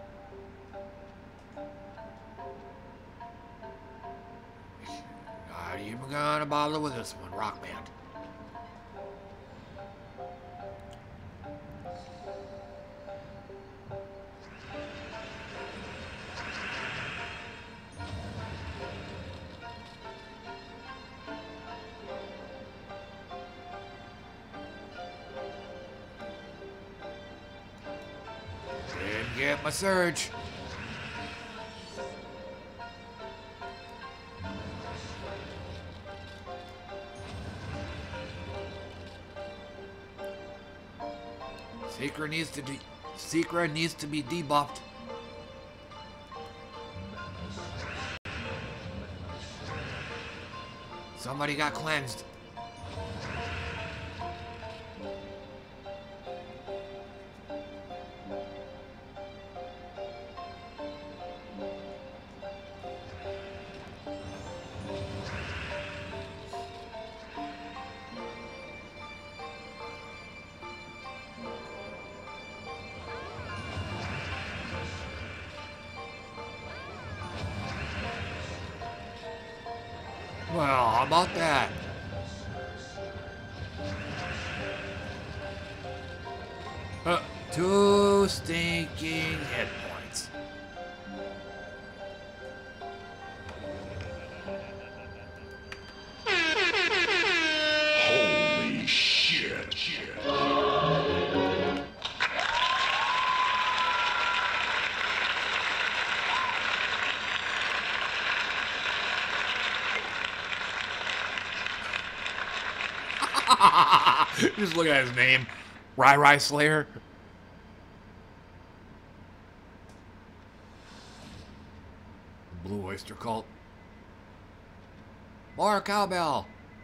Not even gonna bother with this one, Rock Band. Get my surge. Secret needs to be Secret needs to be debuffed. Somebody got cleansed. Well, how about that? Uh, two stinking hit points. Holy shit. Just look at his name. Rai Rai Slayer. Blue Mister Colt. More cowbell.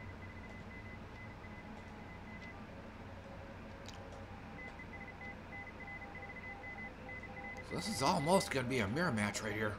So this is almost going to be a mirror match right here.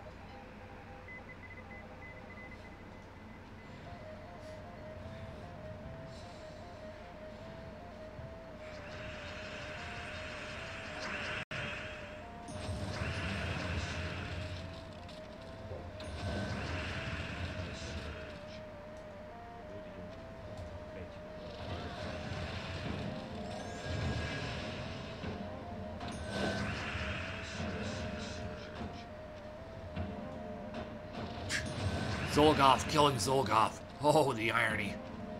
Zolgoth killing Zolgoth. Oh, the irony.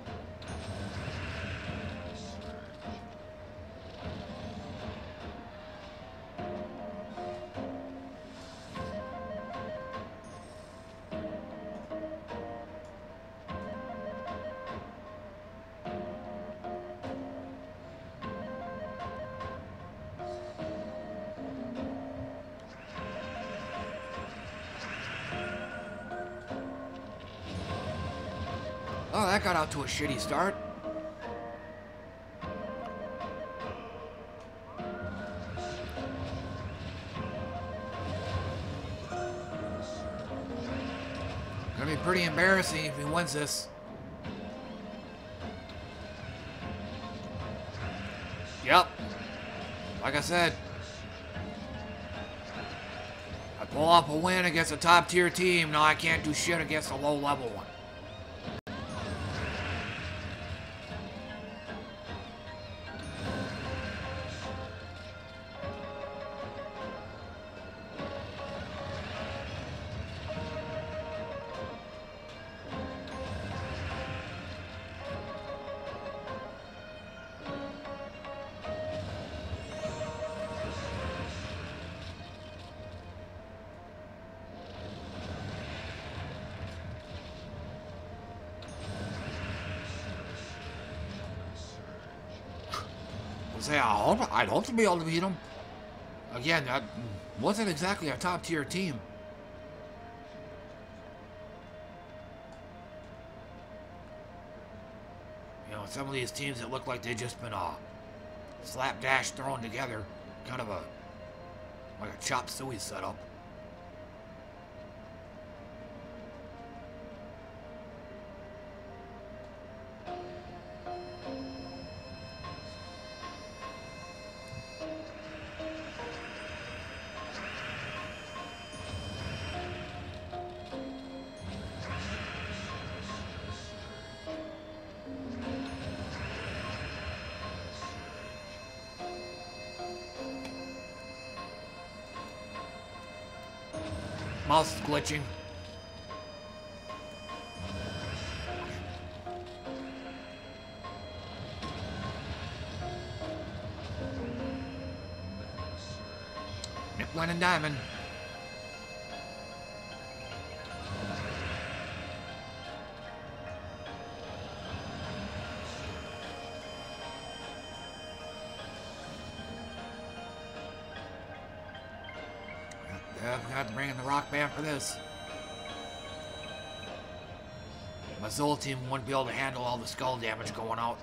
Oh, that got out to a shitty start. Gonna be pretty embarrassing if he wins this. Yep. Like I said, I pull off a win against a top tier team. Now I can't do shit against a low level one. Say, I hope, I'd hope to be able to beat him. Again, that wasn't exactly a top tier team. You know, some of these teams that look like they've just been uh, slapdash thrown together, kind of a like a chop suey setup. Mouse is glitching. Nickel and Diamond. I've got to bring in the rock band for this. My Zol team wouldn't be able to handle all the skull damage going out.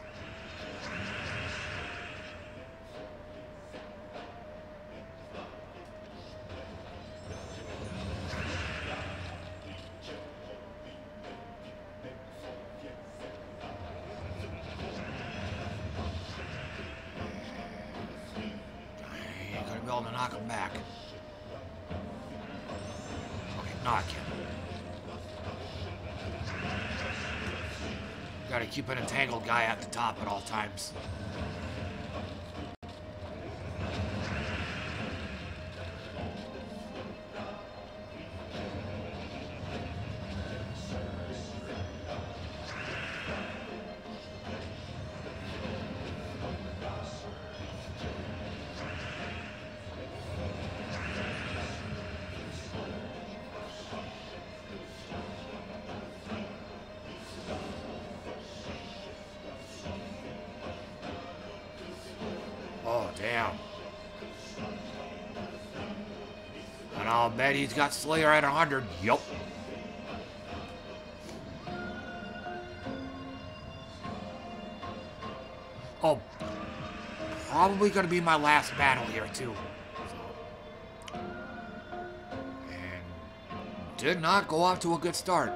I ain't gonna be able to knock him back. Knock him. Gotta keep an entangled guy at the top at all times. I'll bet he's got Slayer at one hundred. Yup. Oh, probably going to be my last battle here, too. So. And did not go off to a good start.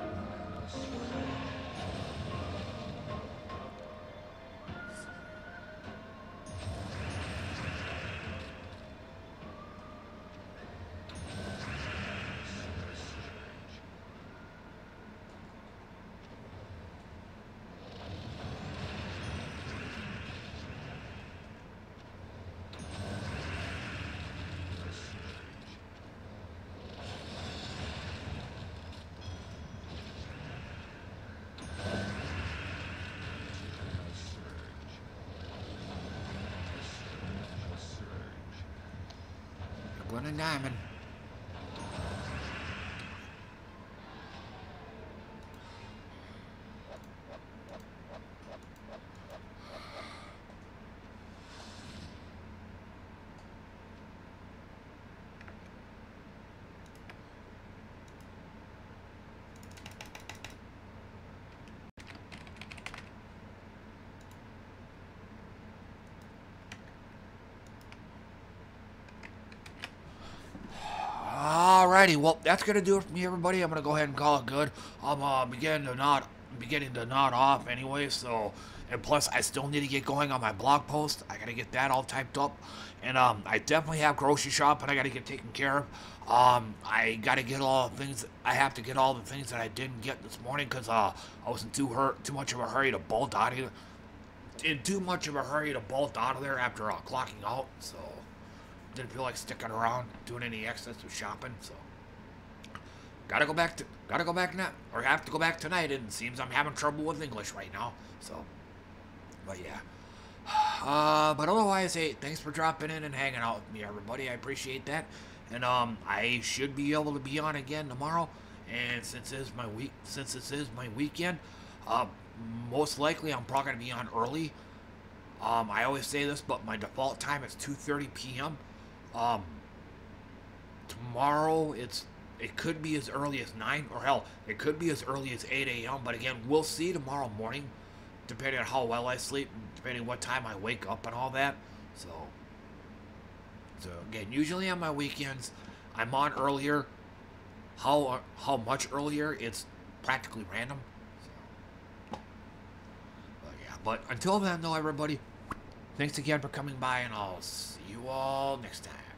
Glenn Diamond. Alrighty, well, that's gonna do it for me, everybody. I'm gonna go ahead and call it good. I'm uh, beginning to nod, beginning to nod off anyway. So, and plus, I still need to get going on my blog post. I gotta get that all typed up, and um, I definitely have grocery shopping I gotta get taken care of. Um, I gotta get all the things. I have to get all the things that I didn't get this morning because uh, I wasn't too hurt, too much of a hurry to bolt out of here. In too much of a hurry to bolt out of there after uh, clocking out. So. Didn't feel like sticking around doing any excessive shopping, so gotta go back to gotta go back now, or have to go back tonight. And it seems I'm having trouble with English right now, so but yeah. Uh, but otherwise, hey, thanks for dropping in and hanging out with me, everybody. I appreciate that, and um, I should be able to be on again tomorrow. And since it's my week, since this is my weekend, uh, most likely I'm probably gonna be on early. Um, I always say this, but my default time is two thirty p m Um, tomorrow it's, it could be as early as nine, or hell, it could be as early as eight a m But again, we'll see tomorrow morning, depending on how well I sleep, depending on what time I wake up and all that. So, so again, usually on my weekends, I'm on earlier. How, how much earlier, it's practically random. So, but yeah, but until then though, everybody, thanks again for coming by, and I'll see you all next time.